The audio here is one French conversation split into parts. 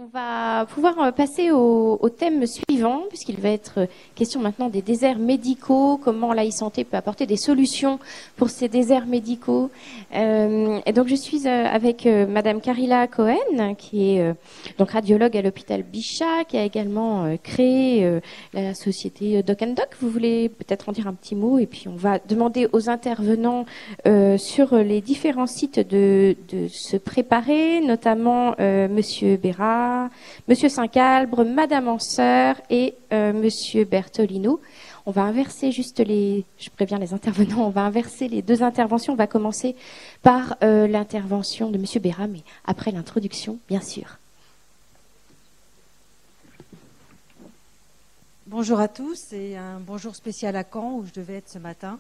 On va pouvoir passer au thème suivant, puisqu'il va être question maintenant des déserts médicaux, comment l'e-santé peut apporter des solutions pour ces déserts médicaux. Et donc je suis avec Madame Carila Cohen, qui est donc radiologue à l'hôpital Bichat, qui a également créé la société Doc and Doc. Vous voulez peut-être en dire un petit mot, et puis on va demander aux intervenants sur les différents sites de se préparer, notamment Monsieur Béra, Monsieur Saint-Calbre, Madame Anseur et Monsieur Bertolino. On va inverser je préviens les intervenants, on va inverser les deux interventions. On va commencer par l'intervention de Monsieur Béra, mais après l'introduction, bien sûr. Bonjour à tous et un bonjour spécial à Caen où je devais être ce matin.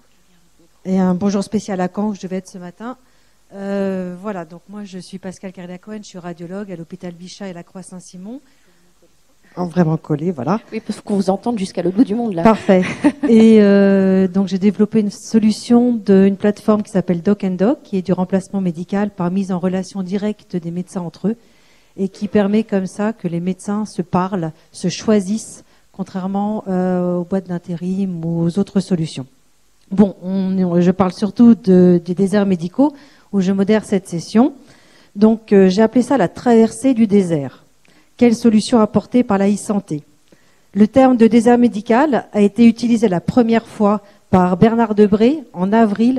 Voilà, donc moi je suis Pascale Carila-Cohen, je suis radiologue à l'hôpital Bichat et la Croix-Saint-Simon. Vraiment collé, voilà. Oui, parce qu'on vous entende jusqu'à l'autre bout du monde là. Parfait. Et donc j'ai développé une solution d'une plateforme qui s'appelle Doc and Doc, qui est du remplacement médical par mise en relation directe des médecins entre eux et qui permet comme ça que les médecins se parlent, se choisissent, contrairement aux boîtes d'intérim ou aux autres solutions. Bon, je parle surtout des déserts médicaux où je modère cette session. Donc, j'ai appelé ça la traversée du désert. Quelle solution apportée par la e-santé? Le terme de désert médical a été utilisé la première fois par Bernard Debré en avril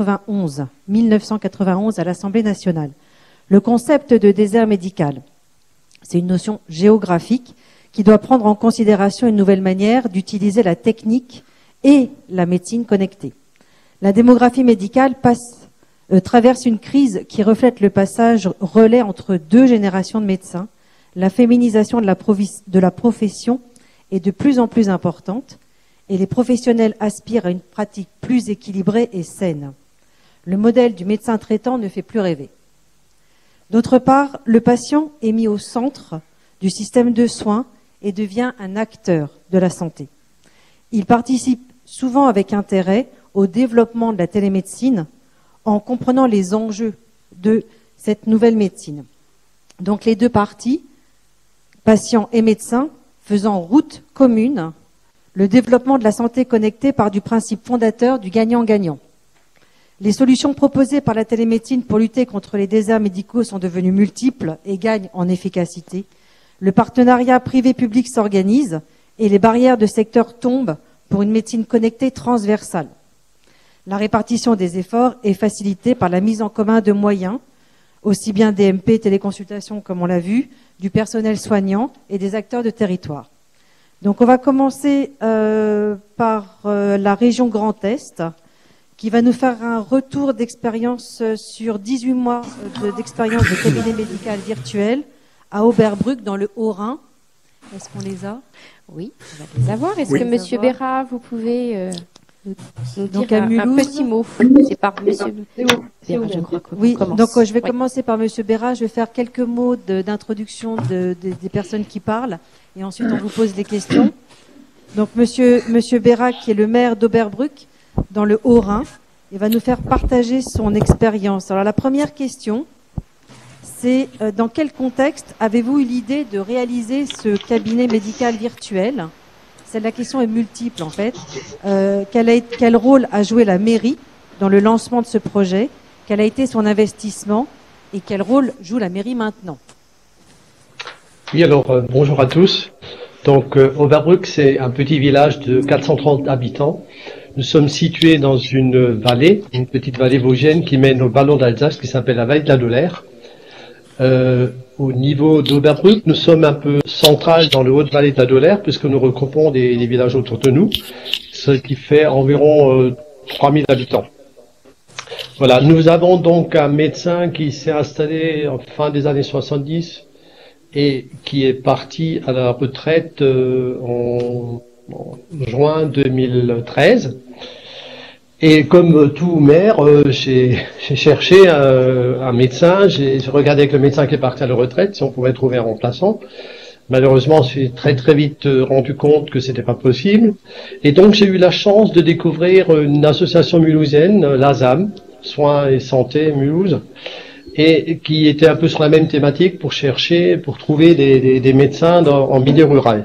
1991 à l'Assemblée nationale. Le concept de désert médical, c'est une notion géographique qui doit prendre en considération une nouvelle manière d'utiliser la technique et la médecine connectée. La démographie médicale traverse une crise qui reflète le passage relais entre deux générations de médecins. La féminisation de la profession est de plus en plus importante et les professionnels aspirent à une pratique plus équilibrée et saine. Le modèle du médecin traitant ne fait plus rêver. D'autre part, le patient est mis au centre du système de soins et devient un acteur de la santé. Il participe souvent avec intérêt au développement de la télémédecine en comprenant les enjeux de cette nouvelle médecine. Donc les deux parties, patients et médecins, faisant route commune, le développement de la santé connectée part du principe fondateur du gagnant-gagnant. Les solutions proposées par la télémédecine pour lutter contre les déserts médicaux sont devenues multiples et gagnent en efficacité. Le partenariat privé-public s'organise et les barrières de secteur tombent pour une médecine connectée transversale. La répartition des efforts est facilitée par la mise en commun de moyens, aussi bien DMP, téléconsultation comme on l'a vu, du personnel soignant et des acteurs de territoire. Donc on va commencer par la région Grand Est, qui va nous faire un retour d'expérience sur 18 mois d'expérience de cabinet médical virtuel à Oberbruck dans le Haut-Rhin. Est-ce qu'on les a? Oui, on va les avoir. Est-ce que Monsieur Béra, vous pouvez nous donc dire à Mulhouse, un petit mot? C'est par Monsieur Béra, je crois qu'on commence. Donc je vais commencer par Monsieur Béra. Je vais faire quelques mots d'introduction des personnes qui parlent et ensuite on vous pose des questions. Donc Monsieur Béra, qui est le maire d'Oberbruck dans le Haut-Rhin, il va nous faire partager son expérience. Alors la première question, c'est dans quel contexte avez-vous eu l'idée de réaliser ce cabinet médical virtuel? La question est multiple en fait. Quel rôle a joué la mairie dans le lancement de ce projet? Quel a été son investissement? Et quel rôle joue la mairie maintenant? Oui, alors bonjour à tous. Donc Oberbruck, c'est un petit village de 430 habitants. Nous sommes situés dans une vallée, une petite vallée vosgienne qui mène au ballon d'Alsace qui s'appelle la vallée de la Dolère. Au niveau d'Oberbruck, nous sommes un peu central dans le haut-vallée de la Dolère puisque nous regroupons des villages autour de nous, ce qui fait environ 3000 habitants. Voilà, nous avons donc un médecin qui s'est installé en fin des années 70 et qui est parti à la retraite en juin 2013. Et comme tout maire, j'ai cherché un médecin, j'ai regardé avec le médecin qui est parti à la retraite si on pouvait trouver un remplaçant. Malheureusement, j'ai très vite rendu compte que c'était pas possible. Et donc j'ai eu la chance de découvrir une association mulhousienne, l'ASAM, Soins et Santé Mulhouse, et qui était un peu sur la même thématique pour chercher, pour trouver des médecins en milieu rural.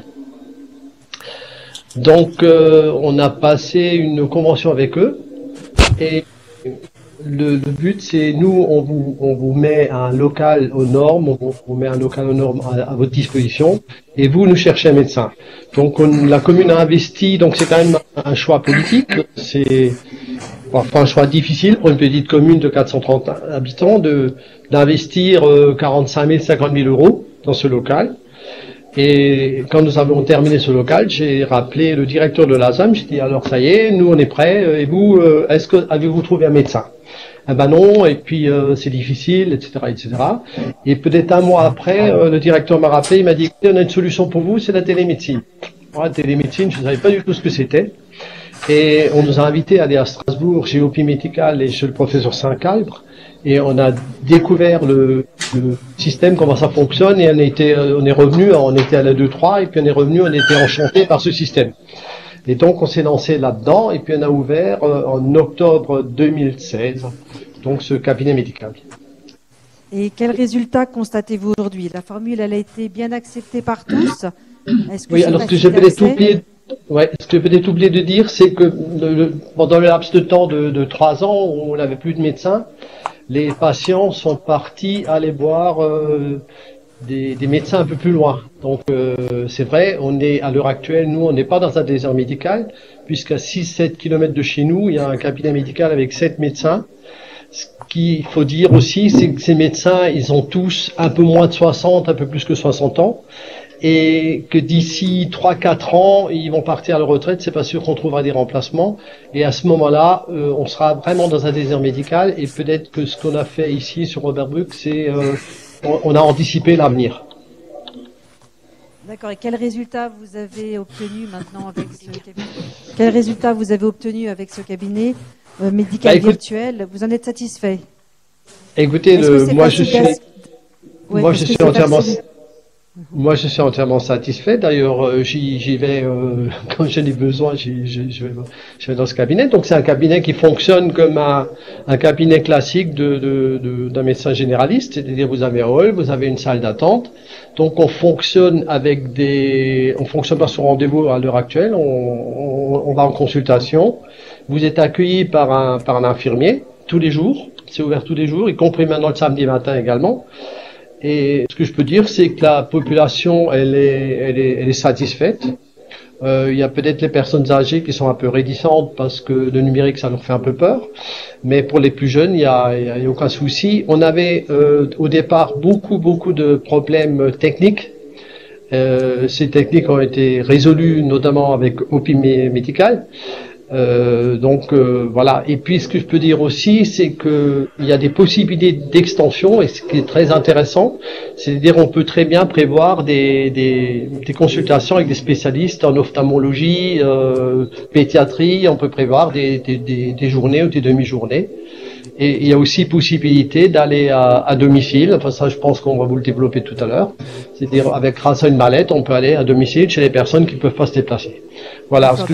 Donc, on a passé une convention avec eux et le but, c'est nous, on vous met un local aux normes, on vous met un local aux normes à votre disposition, et vous nous cherchez un médecin. Donc la commune a investi, donc c'est quand même un choix politique, c'est parfois un choix difficile pour une petite commune de 430 habitants d'investir 45 000, 50 000 euros dans ce local. Et quand nous avons terminé ce local, j'ai rappelé le directeur de l'ASAM, j'ai dit alors ça y est, nous on est prêts, et vous, avez-vous trouvé un médecin? Ah ben non, et puis c'est difficile, etc., etc. Et peut-être un mois après, le directeur m'a rappelé, il m'a dit écoutez, on a une solution pour vous, c'est la télémédecine. Moi, la télémédecine, je ne savais pas du tout ce que c'était. Et on nous a invités à aller à Strasbourg, chez OPI Médical et chez le professeur Saint-Calbre. Et on a découvert le système, comment ça fonctionne, et on est revenu, on était à la 2-3, et puis on est revenu, on était enchanté par ce système. Et donc, on s'est lancé là-dedans, et puis on a ouvert en octobre 2016, donc ce cabinet médical. Et quels résultats constatez-vous aujourd'hui? La formule, elle a été bien acceptée par tous? Oui, alors ce que j'ai peut-être oublié, de dire, c'est que pendant le laps de temps de 3 ans, où on n'avait plus de médecins, les patients sont partis aller voir des médecins un peu plus loin. Donc c'est vrai, on est à l'heure actuelle, nous on n'est pas dans un désert médical, puisqu'à 6-7 km de chez nous, il y a un cabinet médical avec 7 médecins. Ce qu'il faut dire aussi, c'est que ces médecins, ils ont tous un peu moins de 60, un peu plus que 60 ans, et que d'ici 3-4 ans, ils vont partir à la retraite, c'est pas sûr qu'on trouvera des remplacements, et à ce moment-là, on sera vraiment dans un désert médical, et peut-être que ce qu'on a fait ici sur Oberbruck, c'est on a anticipé l'avenir. D'accord. Et quels résultats vous avez obtenus maintenant avec ce cabinet? Quels résultats vous avez obtenus avec ce cabinet médical virtuel? Vous en êtes satisfait? Écoutez, moi je suis entièrement satisfait. D'ailleurs, j'y vais quand j'ai des besoins. Je vais dans ce cabinet. Donc c'est un cabinet qui fonctionne comme un cabinet classique d'un médecin généraliste. C'est-à-dire vous avez un hall, vous avez une salle d'attente. Donc on fonctionne on fonctionne pas sur rendez-vous à l'heure actuelle. On va en consultation. Vous êtes accueilli par un infirmier tous les jours. C'est ouvert tous les jours, y compris maintenant le samedi matin également. Et ce que je peux dire, c'est que la population, elle est satisfaite. Il y a peut-être les personnes âgées qui sont un peu réticentes parce que le numérique, ça leur fait un peu peur. Mais pour les plus jeunes, il y a aucun souci. On avait au départ beaucoup de problèmes techniques. Ces techniques ont été résolues notamment avec OPI Médical. Voilà. Et puis ce que je peux dire aussi, c'est que il y a des possibilités d'extension, et ce qui est très intéressant, c'est-à-dire on peut très bien prévoir des consultations avec des spécialistes en ophtalmologie, pédiatrie. On peut prévoir des journées ou des demi-journées. Et il y a aussi possibilité d'aller à domicile. Enfin ça, je pense qu'on va vous le développer tout à l'heure. C'est-à-dire grâce à une mallette, on peut aller à domicile chez les personnes qui peuvent pas se déplacer. Voilà. Ce que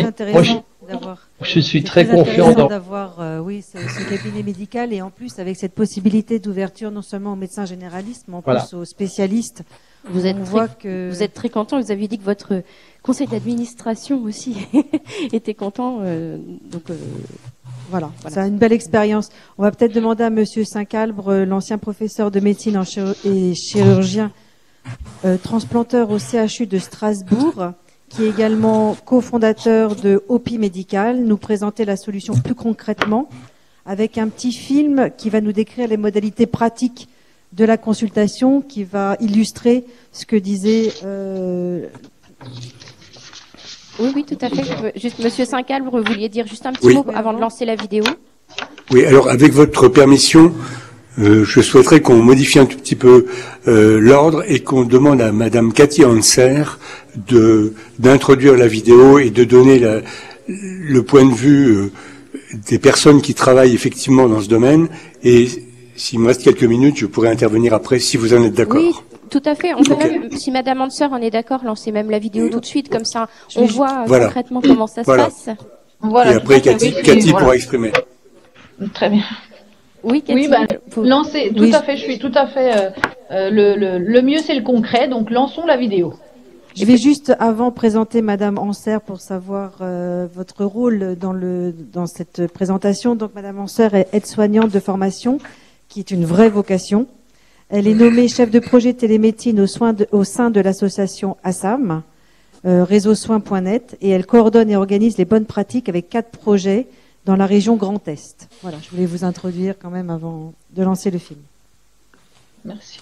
je suis très confiant d'avoir ce cabinet médical, et en plus avec cette possibilité d'ouverture non seulement aux médecins généralistes, mais en plus aux spécialistes. Vous êtes très content. Vous aviez dit que votre conseil d'administration aussi était content. Voilà, c'est une belle expérience. On va peut-être demander à Monsieur Saint-Calbre, l'ancien professeur de médecine et chirurgien transplanteur au CHU de Strasbourg, qui est également cofondateur de OPI Médical, nous présenter la solution plus concrètement avec un petit film qui va nous décrire les modalités pratiques de la consultation, qui va illustrer ce que disait... Oui, tout à fait. Juste, Monsieur Saint-Calbre, vous vouliez dire juste un petit mot avant de lancer la vidéo? Oui, alors avec votre permission, je souhaiterais qu'on modifie un tout petit peu l'ordre et qu'on demande à Madame Cathy Hanser d'introduire la vidéo et de donner le point de vue des personnes qui travaillent effectivement dans ce domaine. Et s'il me reste quelques minutes, je pourrais intervenir après si vous en êtes d'accord. Oui, tout à fait. On peut même, si Madame Hanser en est d'accord, lancer même la vidéo tout de suite, comme ça on voit concrètement comment ça se passe. Voilà, et après Cathy pourra exprimer. Très bien. Oui, Cathy. Lancer, tout à fait, je suis tout à fait. Le mieux, c'est le concret, donc lançons la vidéo. Je vais juste avant présenter Madame Anser pour savoir votre rôle dans cette présentation. Donc Madame Anser est aide-soignante de formation, qui est une vraie vocation. Elle est nommée chef de projet télémédecine au sein de l'association ASAM, réseausoins.net, et elle coordonne et organise les bonnes pratiques avec 4 projets dans la région Grand Est. Voilà, je voulais vous introduire quand même avant de lancer le film. Merci.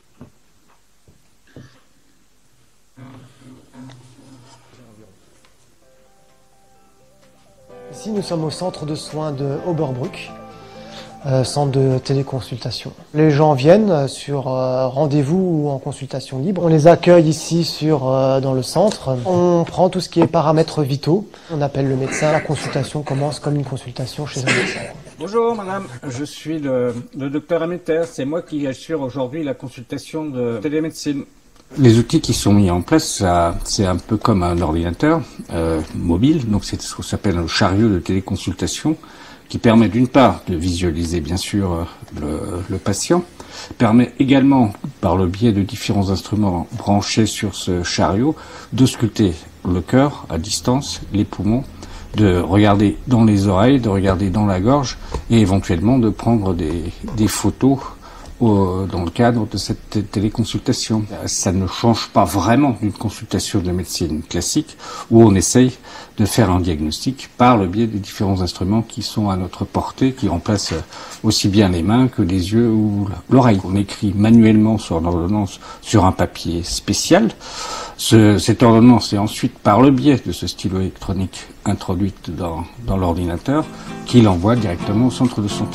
Ici, nous sommes au centre de soins de Oberbruck, centre de téléconsultation. Les gens viennent sur rendez-vous ou en consultation libre. On les accueille ici dans le centre. On prend tout ce qui est paramètres vitaux. On appelle le médecin. La consultation commence comme une consultation chez un médecin. Bonjour madame, je suis le docteur Améter. C'est moi qui assure aujourd'hui la consultation de télémédecine. Les outils qui sont mis en place, c'est un peu comme un ordinateur mobile. Donc c'est ce qu'on s'appelle un chariot de téléconsultation, qui permet d'une part de visualiser bien sûr le patient, permet également par le biais de différents instruments branchés sur ce chariot d'ausculter le cœur à distance, les poumons, de regarder dans les oreilles, de regarder dans la gorge et éventuellement de prendre des photos dans le cadre de cette téléconsultation. Ça ne change pas vraiment d'une consultation de médecine classique où on essaye de faire un diagnostic par le biais des différents instruments qui sont à notre portée, qui remplacent aussi bien les mains que les yeux ou l'oreille. On écrit manuellement sur l'ordonnance sur un papier spécial. Cette ordonnance est ensuite, par le biais de ce stylo électronique, introduite dans l'ordinateur, qui l'envoie directement au centre de santé.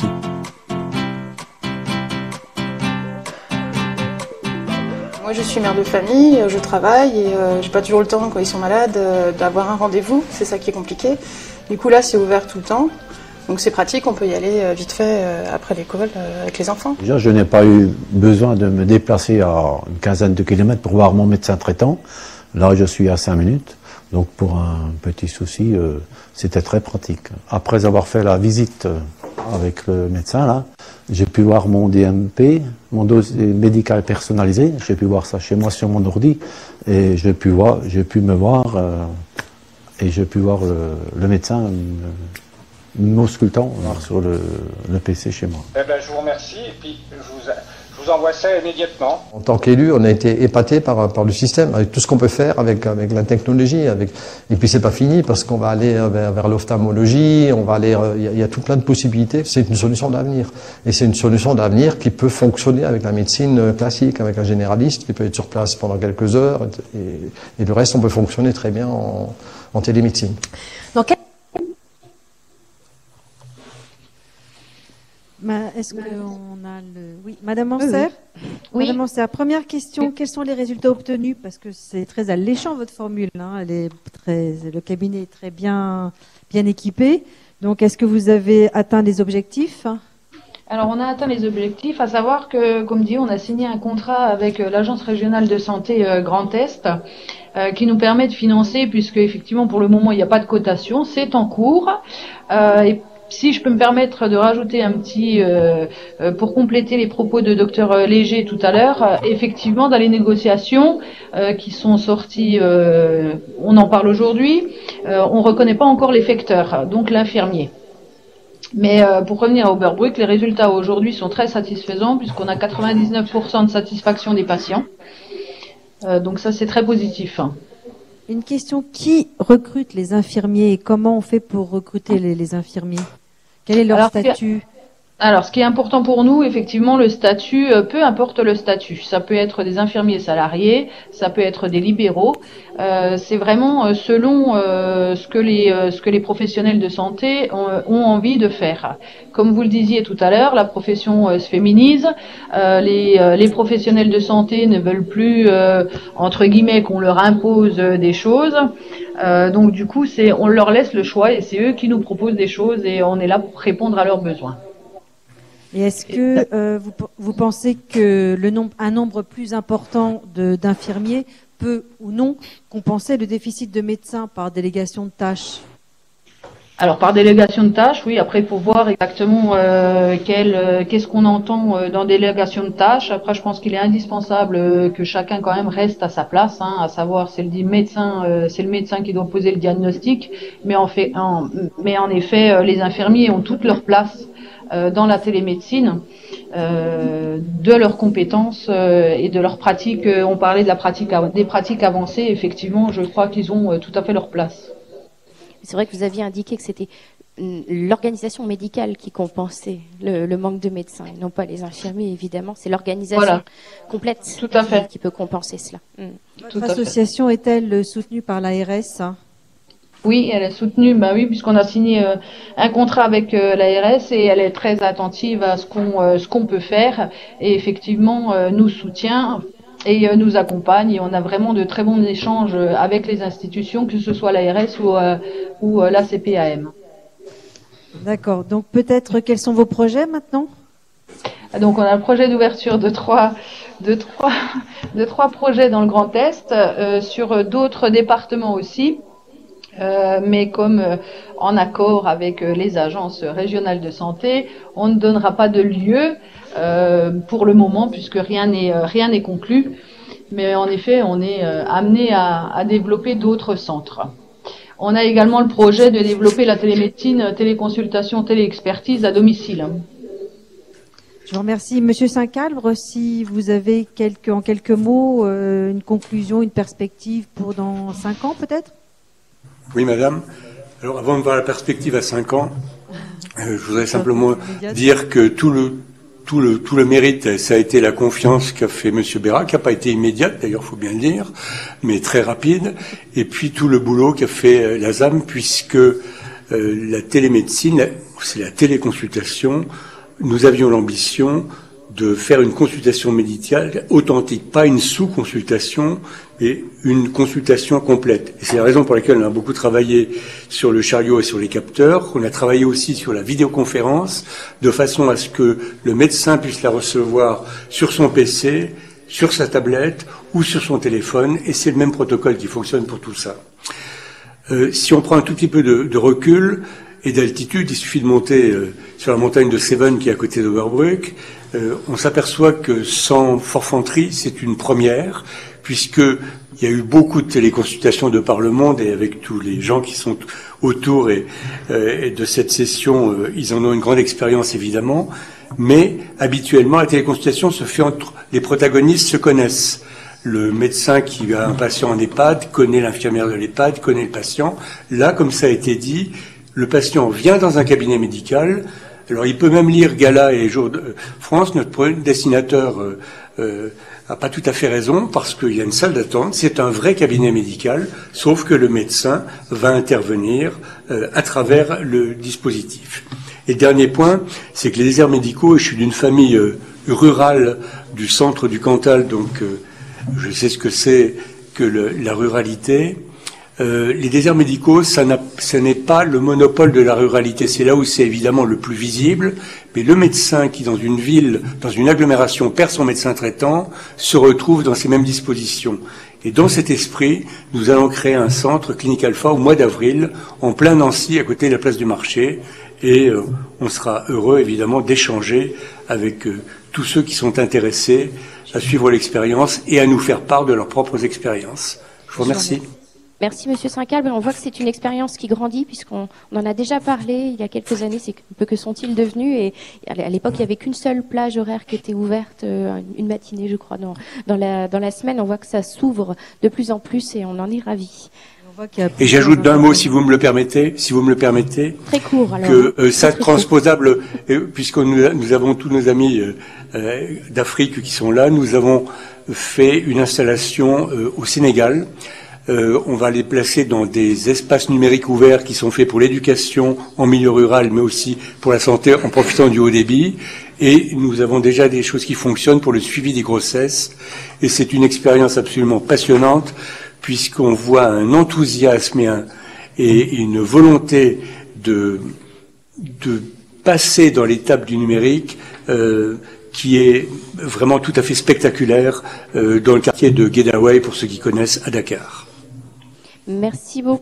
Moi, je suis mère de famille, je travaille et j'ai pas toujours le temps quand ils sont malades d'avoir un rendez-vous. C'est ça qui est compliqué. Du coup, là, c'est ouvert tout le temps. Donc, c'est pratique. On peut y aller vite fait après l'école avec les enfants. Déjà, je n'ai pas eu besoin de me déplacer à une quinzaine de kilomètres pour voir mon médecin traitant. Là, je suis à 5 minutes. Donc, pour un petit souci, c'était très pratique. Après avoir fait la visite avec le médecin, là, j'ai pu voir mon DMP, mon dossier médical personnalisé. J'ai pu voir ça chez moi sur mon ordi et j'ai pu me voir et j'ai pu voir le médecin m'auscultant sur le PC chez moi. Eh ben, je vous remercie et puis je vous envoie ça immédiatement. En tant qu'élu, on a été épaté par le système, avec tout ce qu'on peut faire avec la technologie. Et puis c'est pas fini parce qu'on va aller vers l'ophtalmologie, on va aller, il y a tout plein de possibilités. C'est une solution d'avenir. Et c'est une solution d'avenir qui peut fonctionner avec la médecine classique, avec un généraliste qui peut être sur place pendant quelques heures. Et le reste, on peut fonctionner très bien en télémédecine. Est-ce qu'on a le... Oui, Madame Anser. Oui. Madame Anser, première question, quels sont les résultats obtenus? Parce que c'est très alléchant votre formule, hein. Le cabinet est très bien équipé. Donc, est-ce que vous avez atteint les objectifs? Alors, on a atteint les objectifs, à savoir que, comme dit, on a signé un contrat avec l'Agence régionale de santé Grand Est qui nous permet de financer, puisque effectivement, pour le moment, il n'y a pas de cotation, c'est en cours. Et si je peux me permettre de rajouter un petit, pour compléter les propos de docteur Léger tout à l'heure, effectivement, dans les négociations qui sont sorties, on en parle aujourd'hui, on reconnaît pas encore l'effecteur, donc l'infirmier. Mais pour revenir à Oberbruck, les résultats aujourd'hui sont très satisfaisants puisqu'on a 99% de satisfaction des patients. Donc ça, c'est très positif. Une question, qui recrute les infirmiers et comment on fait pour recruter les infirmiers? Quel est leur statut? Alors, ce qui est important pour nous, effectivement, le statut, peu importe le statut. Ça peut être des infirmiers salariés, ça peut être des libéraux. C'est vraiment selon ce que les professionnels de santé ont envie de faire. Comme vous le disiez tout à l'heure, la profession se féminise. Les professionnels de santé ne veulent plus, entre guillemets, qu'on leur impose des choses. Donc, du coup, on leur laisse le choix et c'est eux qui nous proposent des choses et on est là pour répondre à leurs besoins. Et est-ce que vous pensez que un nombre plus important d'infirmiers peut ou non compenser le déficit de médecins par délégation de tâches? Alors par délégation de tâches, oui. Après, il faut voir exactement qu'est-ce qu'on entend dans délégation de tâches. Après, je pense qu'il est indispensable que chacun quand même reste à sa place, hein, à savoir c'est le médecin qui doit poser le diagnostic, mais en effet, les infirmiers ont toute leur place dans la télémédecine, de leurs compétences et de leurs pratiques. On parlait de des pratiques avancées. Effectivement, je crois qu'ils ont tout à fait leur place. C'est vrai que vous aviez indiqué que c'était l'organisation médicale qui compensait le manque de médecins, et non pas les infirmiers, évidemment. C'est l'organisation complète tout à fait. Qui peut compenser cela. Votre association est-elle soutenue par l'ARS ? Oui, elle est soutenue, oui, puisqu'on a signé un contrat avec l'ARS et elle est très attentive à ce qu'on peut faire et effectivement nous soutient et nous accompagne, et on a vraiment de très bons échanges avec les institutions, que ce soit l'ARS ou la CPAM. D'accord. Donc peut-être quels sont vos projets maintenant ? Donc on a le projet d'ouverture de trois projets dans le Grand Est, sur d'autres départements aussi. Mais comme en accord avec les agences régionales de santé, on ne donnera pas de lieu pour le moment, puisque rien n'est conclu. Mais en effet, on est amené à développer d'autres centres. On a également le projet de développer la télémédecine, téléconsultation, téléexpertise à domicile. Je vous remercie. Monsieur Saint-Calvre, si vous avez en quelques mots une conclusion, une perspective pour dans 5 ans peut-être ? Oui, madame. Alors, avant de voir la perspective à 5 ans, je voudrais simplement dire que tout le mérite, ça a été la confiance qu'a fait Monsieur Béra, qui n'a pas été immédiate, d'ailleurs, faut bien le dire, mais très rapide, et puis tout le boulot qu'a fait la ZAM, puisque la télémédecine, c'est la téléconsultation. Nous avions l'ambition de faire une consultation médicale authentique, pas une sous-consultation, et une consultation complète. Et c'est la raison pour laquelle on a beaucoup travaillé sur le chariot et sur les capteurs. On a travaillé aussi sur la vidéoconférence, de façon à ce que le médecin puisse la recevoir sur son PC, sur sa tablette ou sur son téléphone, et c'est le même protocole qui fonctionne pour tout ça. Si on prend un tout petit peu de recul et d'altitude, il suffit de monter sur la montagne de Seven qui est à côté d'Oberbruck, on s'aperçoit que sans forfanterie, c'est une première, puisqu'il y a eu beaucoup de téléconsultations de par le monde, et avec tous les gens qui sont autour et de cette session, ils en ont une grande expérience évidemment, mais habituellement la téléconsultation se fait entre les protagonistes se connaissent. Le médecin qui a un patient en EHPAD connaît l'infirmière de l'EHPAD, connaît le patient. Là, comme ça a été dit, le patient vient dans un cabinet médical. Alors, il peut même lire Gala et Jour de France. Notre dessinateur a pas tout à fait raison, parce qu'il y a une salle d'attente. C'est un vrai cabinet médical, sauf que le médecin va intervenir à travers le dispositif. Et dernier point, c'est que les déserts médicaux, et je suis d'une famille rurale du centre du Cantal, donc je sais ce que c'est que la ruralité. Les déserts médicaux, ce n'est pas le monopole de la ruralité. C'est là où c'est évidemment le plus visible. Mais le médecin qui, dans une ville, dans une agglomération, perd son médecin traitant, se retrouve dans ces mêmes dispositions. Et dans cet esprit, nous allons créer un centre Clinique Alpha au mois d'avril, en plein Nancy, à côté de la place du marché. Et on sera heureux, évidemment, d'échanger avec tous ceux qui sont intéressés à suivre l'expérience et à nous faire part de leurs propres expériences. Je vous remercie. Merci Monsieur Saint-Calvre. On voit que c'est une expérience qui grandit, puisqu'on en a déjà parlé il y a quelques années. C'est que sont-ils devenus? Et à l'époque, il n'y avait qu'une seule plage horaire qui était ouverte, une matinée, je crois, dans la semaine. On voit que ça s'ouvre de plus en plus et on en est ravis. Et j'ajoute d'un mot, si vous me le permettez, très court, alors, que ça transposable, puisque nous avons tous nos amis d'Afrique qui sont là, nous avons fait une installation au Sénégal. On va les placer dans des espaces numériques ouverts qui sont faits pour l'éducation en milieu rural, mais aussi pour la santé en profitant du haut débit. Et nous avons déjà des choses qui fonctionnent pour le suivi des grossesses. Et c'est une expérience absolument passionnante, puisqu'on voit un enthousiasme et une volonté de passer dans l'étape du numérique qui est vraiment tout à fait spectaculaire dans le quartier de Guédaway, pour ceux qui connaissent, à Dakar. Merci beaucoup.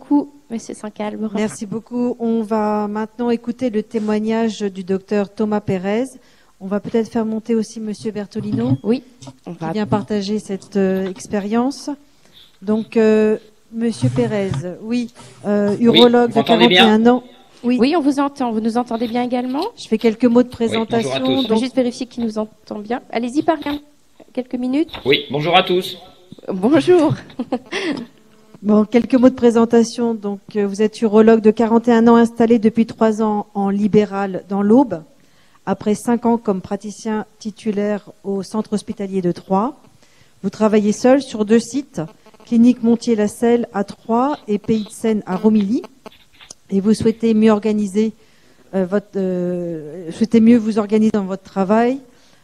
Monsieur Saint-Calme. Merci beaucoup. On va maintenant écouter le témoignage du docteur Thomas Pérez. On va peut-être faire monter aussi Monsieur Bertolino. Oui. Qui vient partager cette expérience. Donc, Monsieur Pérez, oui, urologue de 41 ans. Oui. Oui, on vous entend. Vous nous entendez bien également? Je fais quelques mots de présentation. Oui, bonjour à tous. On va juste vérifier qu'il nous entend bien. Allez-y, parlez quelques minutes. Oui, bonjour à tous. Bonjour. Bon, quelques mots de présentation. Donc, vous êtes urologue de 41 ans, installé depuis 3 ans en libéral dans l'Aube, après 5 ans comme praticien titulaire au centre hospitalier de Troyes. Vous travaillez seul sur 2 sites, clinique Montier-la-Selle à Troyes et Pays de Seine à Romilly. Et vous souhaitez mieux organiser souhaitez mieux vous organiser dans votre travail,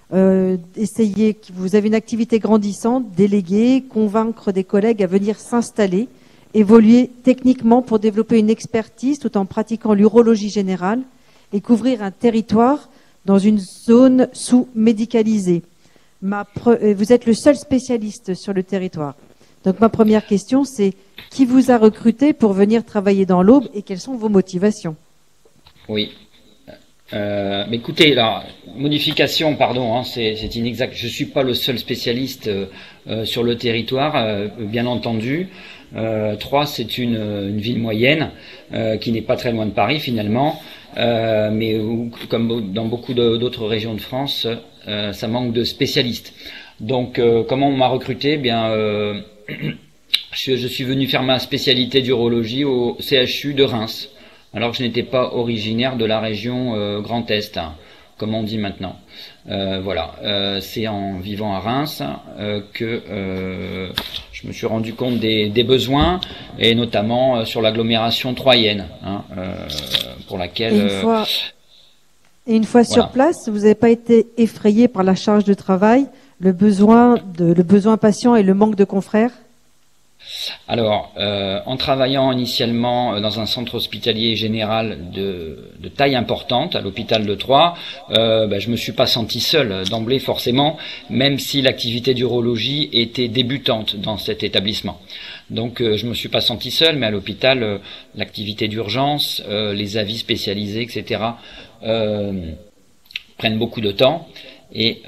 vous avez une activité grandissante, déléguer, convaincre des collègues à venir s'installer, évoluer techniquement pour développer une expertise tout en pratiquant l'urologie générale et couvrir un territoire dans une zone sous-médicalisée. Vous êtes le seul spécialiste sur le territoire. Donc ma première question, c'est qui vous a recruté pour venir travailler dans l'Aube et quelles sont vos motivations? Oui. Mais écoutez, la modification, pardon, hein, c'est inexact. Je suis pas le seul spécialiste sur le territoire, bien entendu. Troyes, c'est une ville moyenne qui n'est pas très loin de Paris finalement, mais comme dans beaucoup d'autres régions de France, ça manque de spécialistes. Donc, comment on m'a recruté? Bien, je suis venu faire ma spécialité d'urologie au CHU de Reims, alors que je n'étais pas originaire de la région Grand Est, hein, comme on dit maintenant. Voilà, c'est en vivant à Reims que je me suis rendu compte des besoins, et notamment sur l'agglomération troyenne, hein, pour laquelle... Et une fois sur place, vous n'avez pas été effrayé par la charge de travail, le besoin patient et le manque de confrères? Alors, en travaillant initialement dans un centre hospitalier général de taille importante, à l'hôpital de Troyes, je me suis pas senti seul d'emblée forcément, même si l'activité d'urologie était débutante dans cet établissement. Donc, je me suis pas senti seul, mais à l'hôpital, l'activité d'urgence, les avis spécialisés, etc., prennent beaucoup de temps. Et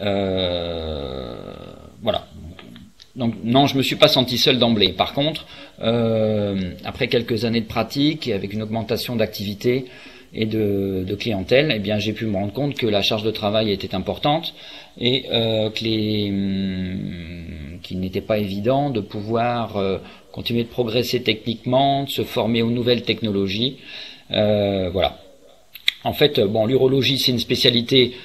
voilà. Donc non, je me suis pas senti seul d'emblée. Par contre, après quelques années de pratique, avec une augmentation d'activité et de clientèle, eh bien j'ai pu me rendre compte que la charge de travail était importante et qu'il n'était pas évident de pouvoir continuer de progresser techniquement, de se former aux nouvelles technologies. Voilà. En fait, bon, l'urologie c'est une spécialité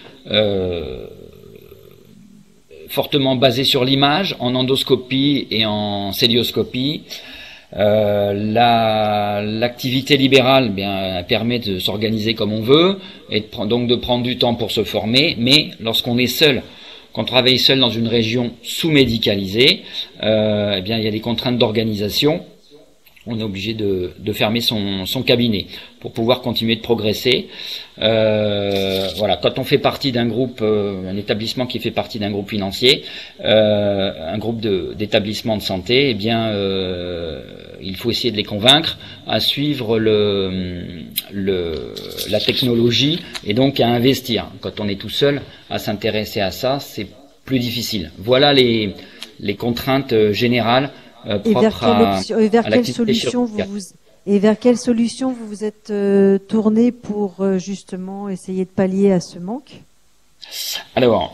fortement basé sur l'image, en endoscopie et en célioscopie. L'activité libérale permet de s'organiser comme on veut et donc de prendre du temps pour se former, mais lorsqu'on est seul, qu'on travaille seul dans une région sous-médicalisée, il y a des contraintes d'organisation. On est obligé de fermer son cabinet pour pouvoir continuer de progresser. Voilà, quand on fait partie d'un groupe, un établissement qui fait partie d'un groupe financier, un groupe d'établissements de santé, il faut essayer de les convaincre à suivre la technologie et donc à investir. Quand on est tout seul à s'intéresser à ça, c'est plus difficile. Voilà les contraintes générales. Et vers quelle solution vous vous êtes tourné pour justement essayer de pallier à ce manque? Alors,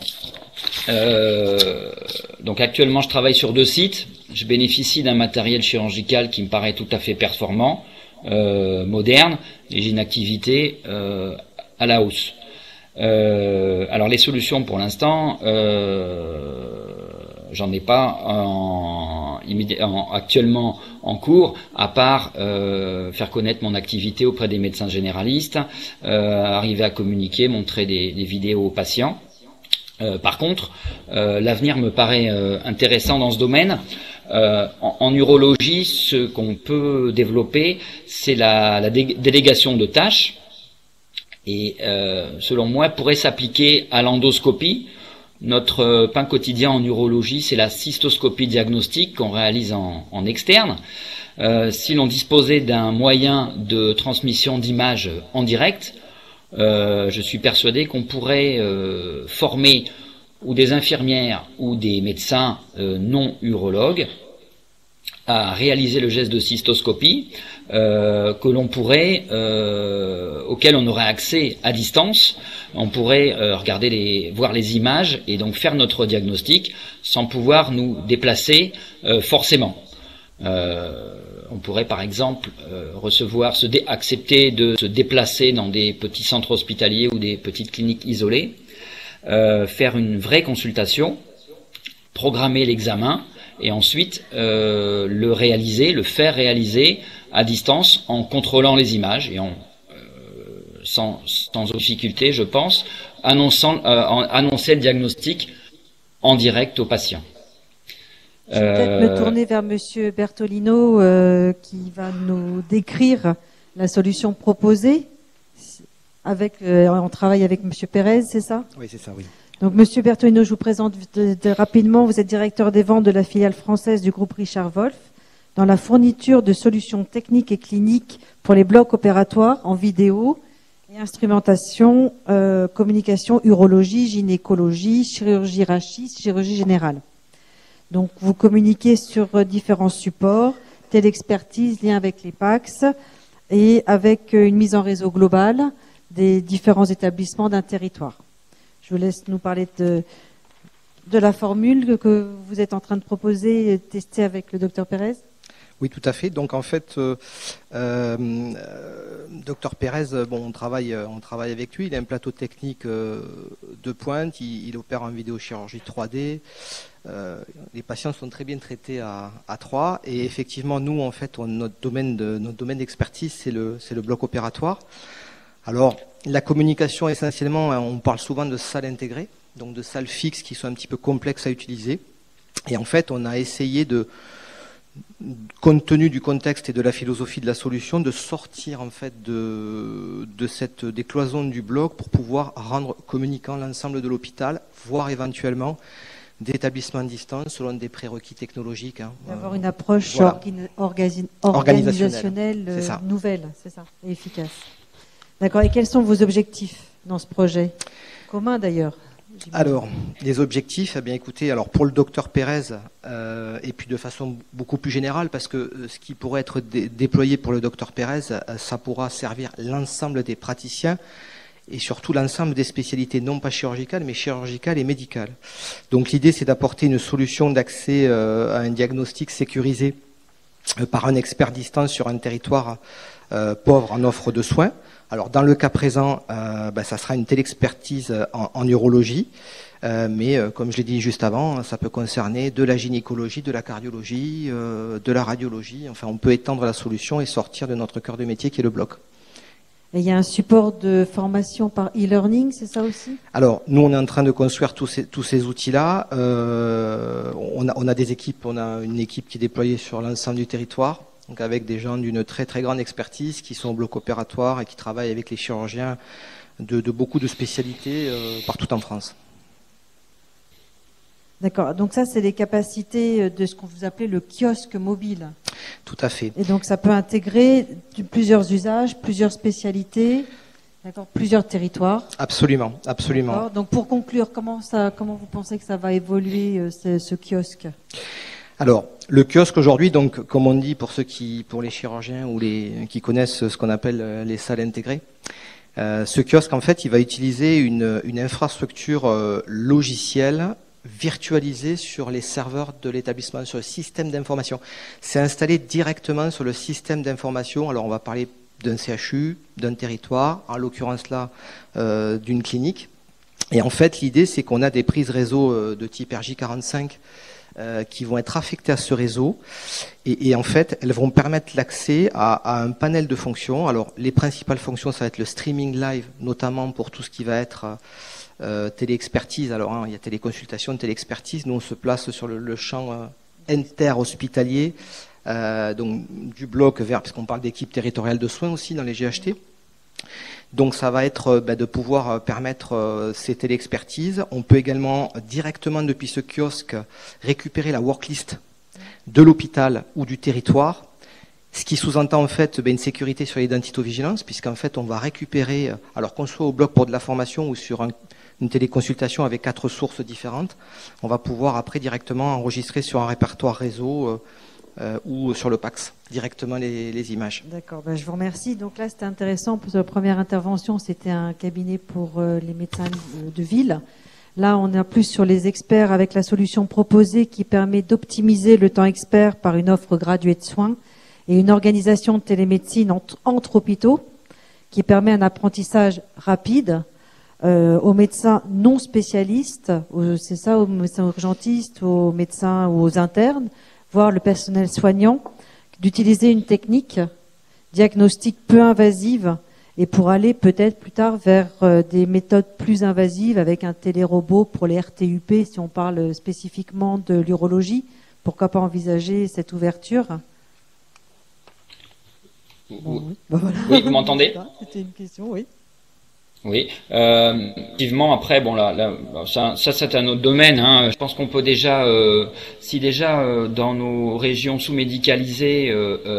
donc actuellement je travaille sur 2 sites. Je bénéficie d'un matériel chirurgical qui me paraît tout à fait performant, moderne, et j'ai une activité à la hausse. Alors les solutions pour l'instant, j'en ai pas actuellement en cours, à part faire connaître mon activité auprès des médecins généralistes, arriver à communiquer, montrer des vidéos aux patients. Par contre, l'avenir me paraît intéressant dans ce domaine. En urologie, ce qu'on peut développer, c'est la délégation de tâches, et selon moi, pourrait s'appliquer à l'endoscopie. Notre pain quotidien en urologie, c'est la cystoscopie diagnostique qu'on réalise en externe. Si l'on disposait d'un moyen de transmission d'images en direct, je suis persuadé qu'on pourrait former ou des infirmières ou des médecins non urologues à réaliser le geste de cystoscopie que l'on pourrait, auquel on aurait accès à distance. On pourrait voir les images et donc faire notre diagnostic sans pouvoir nous déplacer forcément. On pourrait par exemple accepter de se déplacer dans des petits centres hospitaliers ou des petites cliniques isolées, faire une vraie consultation, programmer l'examen et ensuite le faire réaliser à distance en contrôlant les images et sans aucune difficulté, je pense, annoncer le diagnostic en direct au patient. Je vais peut-être me tourner vers Monsieur Bertolino qui va nous décrire la solution proposée. On travaille avec Monsieur Pérez, c'est ça? Oui, c'est ça, oui. Donc, Monsieur Bertolino, je vous présente rapidement. Vous êtes directeur des ventes de la filiale française du groupe Richard Wolf dans la fourniture de solutions techniques et cliniques pour les blocs opératoires en vidéo et instrumentation, communication, urologie, gynécologie, chirurgie rachis, chirurgie générale. Donc, vous communiquez sur différents supports, télexpertise, lien avec les PACS et avec une mise en réseau globale des différents établissements d'un territoire. Je vous laisse nous parler de la formule que vous êtes en train de proposer et tester avec le docteur Pérez. Oui, tout à fait. Donc en fait, docteur Pérez, on travaille avec lui. Il a un plateau technique de pointe. Il opère en vidéochirurgie 3D. Les patients sont très bien traités à 3. Et effectivement, nous, en fait, notre domaine d'expertise, c'est le bloc opératoire. Alors, la communication, essentiellement, on parle souvent de salles intégrées, donc de salles fixes qui sont un petit peu complexes à utiliser. Et en fait, on a essayé compte tenu du contexte et de la philosophie de la solution, de sortir en fait de cette décloison du bloc pour pouvoir rendre communicant l'ensemble de l'hôpital, voire éventuellement des établissements à distance selon des prérequis technologiques. D'avoir une approche organisationnelle nouvelle, c'est ça, et efficace. D'accord. Et quels sont vos objectifs dans ce projet commun d'ailleurs? Alors, les objectifs, eh bien écoutez, alors pour le docteur Pérez, et puis de façon beaucoup plus générale, parce que ce qui pourrait être déployé pour le docteur Pérez, ça pourra servir l'ensemble des praticiens et surtout l'ensemble des spécialités, non pas chirurgicales, mais chirurgicales et médicales. Donc l'idée, c'est d'apporter une solution d'accès à un diagnostic sécurisé par un expert distant sur un territoire pauvre en offre de soins. Alors dans le cas présent, ça sera une télexpertise en urologie, mais comme je l'ai dit juste avant, ça peut concerner de la gynécologie, de la cardiologie, de la radiologie. Enfin, on peut étendre la solution et sortir de notre cœur de métier qui est le bloc. Et il y a un support de formation par e-learning, c'est ça aussi? Alors, nous, on est en train de construire tous ces outils-là. On a des équipes, on a une équipe qui est déployée sur l'ensemble du territoire. Donc avec des gens d'une très très grande expertise qui sont au bloc opératoire et qui travaillent avec les chirurgiens de beaucoup de spécialités partout en France. D'accord, donc ça c'est les capacités de ce qu'on vous appelez le kiosque mobile. Tout à fait. Et donc ça peut intégrer plusieurs usages, plusieurs spécialités, d'accord, plusieurs territoires. Absolument, absolument. D'accord. Donc pour conclure, comment vous pensez que ça va évoluer ce kiosque? Alors, le kiosque aujourd'hui, donc, comme on dit pour les chirurgiens ou qui connaissent ce qu'on appelle les salles intégrées, ce kiosque, en fait, il va utiliser une infrastructure logicielle virtualisée sur les serveurs de l'établissement, sur le système d'information. C'est installé directement sur le système d'information. Alors, on va parler d'un CHU, d'un territoire, en l'occurrence là, d'une clinique. Et en fait, l'idée, c'est qu'on a des prises réseau de type RJ45 qui vont être affectées à ce réseau et en fait elles vont permettre l'accès à un panel de fonctions. Alors les principales fonctions, ça va être le streaming live, notamment pour tout ce qui va être téléexpertise. Alors il y a téléconsultation, téléexpertise. Nous on se place sur le champ inter-hospitalier, donc du bloc vers, parce qu'on parle d'équipe territoriale de soins aussi dans les GHT. Donc ça va être de pouvoir permettre ces téléexpertises. On peut également directement depuis ce kiosque récupérer la worklist de l'hôpital ou du territoire Ce qui sous-entend en fait une sécurité sur l'identitovigilance, puisqu'en fait on va récupérer, alors qu'on soit au bloc pour de la formation ou sur une téléconsultation avec 4 sources différentes, on va pouvoir après directement enregistrer sur un répertoire réseau ou sur le PAX directement les images. D'accord, je vous remercie. Donc là c'était intéressant, pour la première intervention c'était un cabinet pour les médecins de ville. Là on est plus sur les experts avec la solution proposée qui permet d'optimiser le temps expert par une offre graduée de soins et une organisation de télémédecine entre hôpitaux qui permet un apprentissage rapide aux médecins non spécialistes, c'est ça, aux médecins urgentistes, aux médecins ou aux internes, voire le personnel soignant, d'utiliser une technique diagnostique peu invasive et pour aller peut-être plus tard vers des méthodes plus invasives avec un télérobot pour les RTUP, si on parle spécifiquement de l'urologie. Pourquoi pas envisager cette ouverture ? Bon, oui. Voilà. Oui, vous m'entendez ? C'était une question, oui. Oui, effectivement. Après, bon, ça c'est un autre domaine. Hein. Je pense qu'on peut déjà, si déjà dans nos régions sous-médicalisées,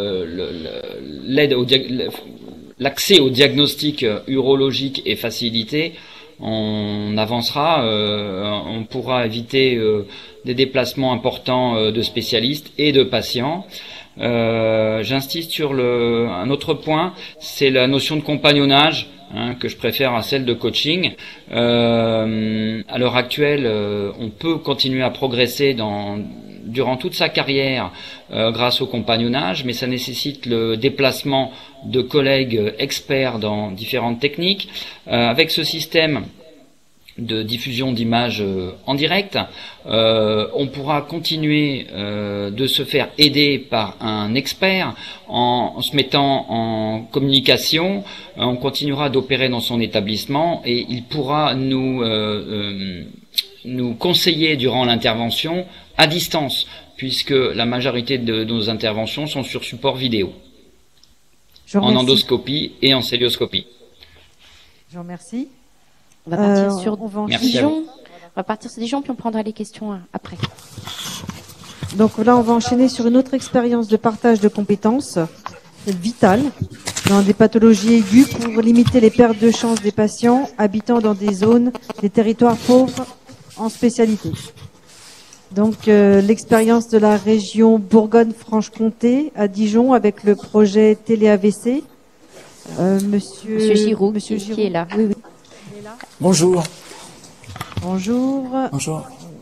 l'accès au diagnostic urologique est facilité, on avancera, on pourra éviter des déplacements importants de spécialistes et de patients. J'insiste sur un autre point, c'est la notion de compagnonnage, que je préfère à celle de coaching. À l'heure actuelle, on peut continuer à progresser durant toute sa carrière grâce au compagnonnage, mais ça nécessite le déplacement de collègues experts dans différentes techniques. Avec ce système de diffusion d'images en direct, on pourra continuer de se faire aider par un expert en se mettant en communication. On continuera d'opérer dans son établissement et il pourra nous conseiller durant l'intervention à distance, puisque la majorité de nos interventions sont sur support vidéo, en endoscopie et en célioscopie. Je vous remercie. On va partir sur Dijon. On va partir sur Dijon, puis on prendra les questions après. Donc là, on va enchaîner sur une autre expérience de partage de compétences vitale dans des pathologies aiguës pour limiter les pertes de chance des patients habitant dans des zones, des territoires pauvres en spécialité. Donc l'expérience de la région Bourgogne-Franche-Comté à Dijon avec le projet Télé-AVC. Monsieur Giraud, qui est là. Oui, oui. Bonjour. Bonjour. Bonjour.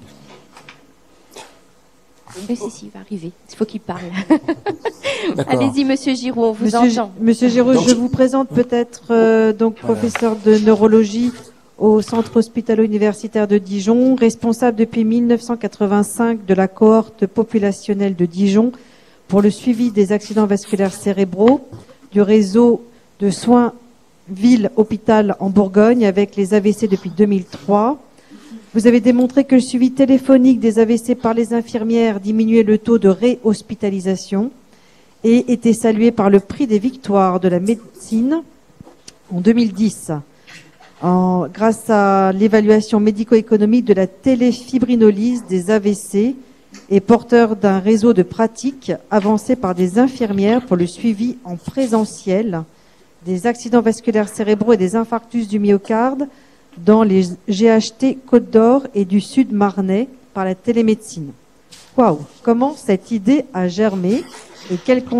Mais si, il va arriver. Il faut qu'il parle. Allez-y, Monsieur Giraud, on vous entend. Monsieur Giraud, je vous présente peut-être professeur de neurologie au Centre hospitalo-universitaire de Dijon, responsable depuis 1985 de la cohorte populationnelle de Dijon pour le suivi des accidents vasculaires cérébraux, du réseau de soins ville-hôpital en Bourgogne avec les AVC depuis 2003. Vous avez démontré que le suivi téléphonique des AVC par les infirmières diminuait le taux de réhospitalisation et était salué par le prix des victoires de la médecine en 2010. Grâce à l'évaluation médico-économique de la téléfibrinolyse des AVC et porteur d'un réseau de pratiques avancé par des infirmières pour le suivi en présentiel des accidents vasculaires cérébraux et des infarctus du myocarde dans les GHT Côte d'Or et du Sud Marnais par la télémédecine. Waouh! Comment cette idée a germé et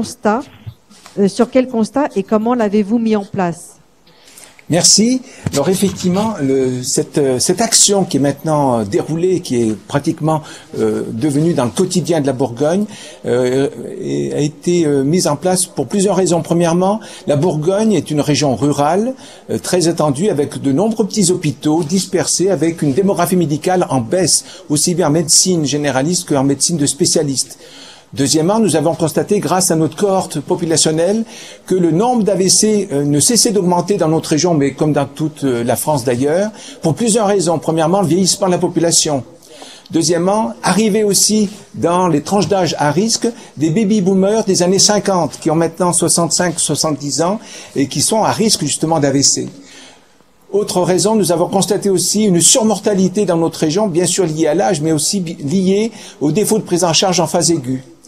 sur quel constat et comment l'avez-vous mis en place? Merci. Alors effectivement, cette action qui est maintenant déroulée, qui est pratiquement devenue dans le quotidien de la Bourgogne, a été mise en place pour plusieurs raisons. Premièrement, la Bourgogne est une région rurale, très étendue, avec de nombreux petits hôpitaux dispersés, avec une démographie médicale en baisse, aussi bien en médecine généraliste qu'en médecine de spécialistes. Deuxièmement, nous avons constaté, grâce à notre cohorte populationnelle, que le nombre d'AVC ne cessait d'augmenter dans notre région, mais comme dans toute la France d'ailleurs, pour plusieurs raisons. Premièrement, le vieillissement de la population. Deuxièmement, arriver aussi dans les tranches d'âge à risque des baby-boomers des années 50, qui ont maintenant 65-70 ans et qui sont à risque justement d'AVC. Autre raison, nous avons constaté aussi une surmortalité dans notre région, bien sûr liée à l'âge, mais aussi liée au défaut de prise en charge en phase aiguë.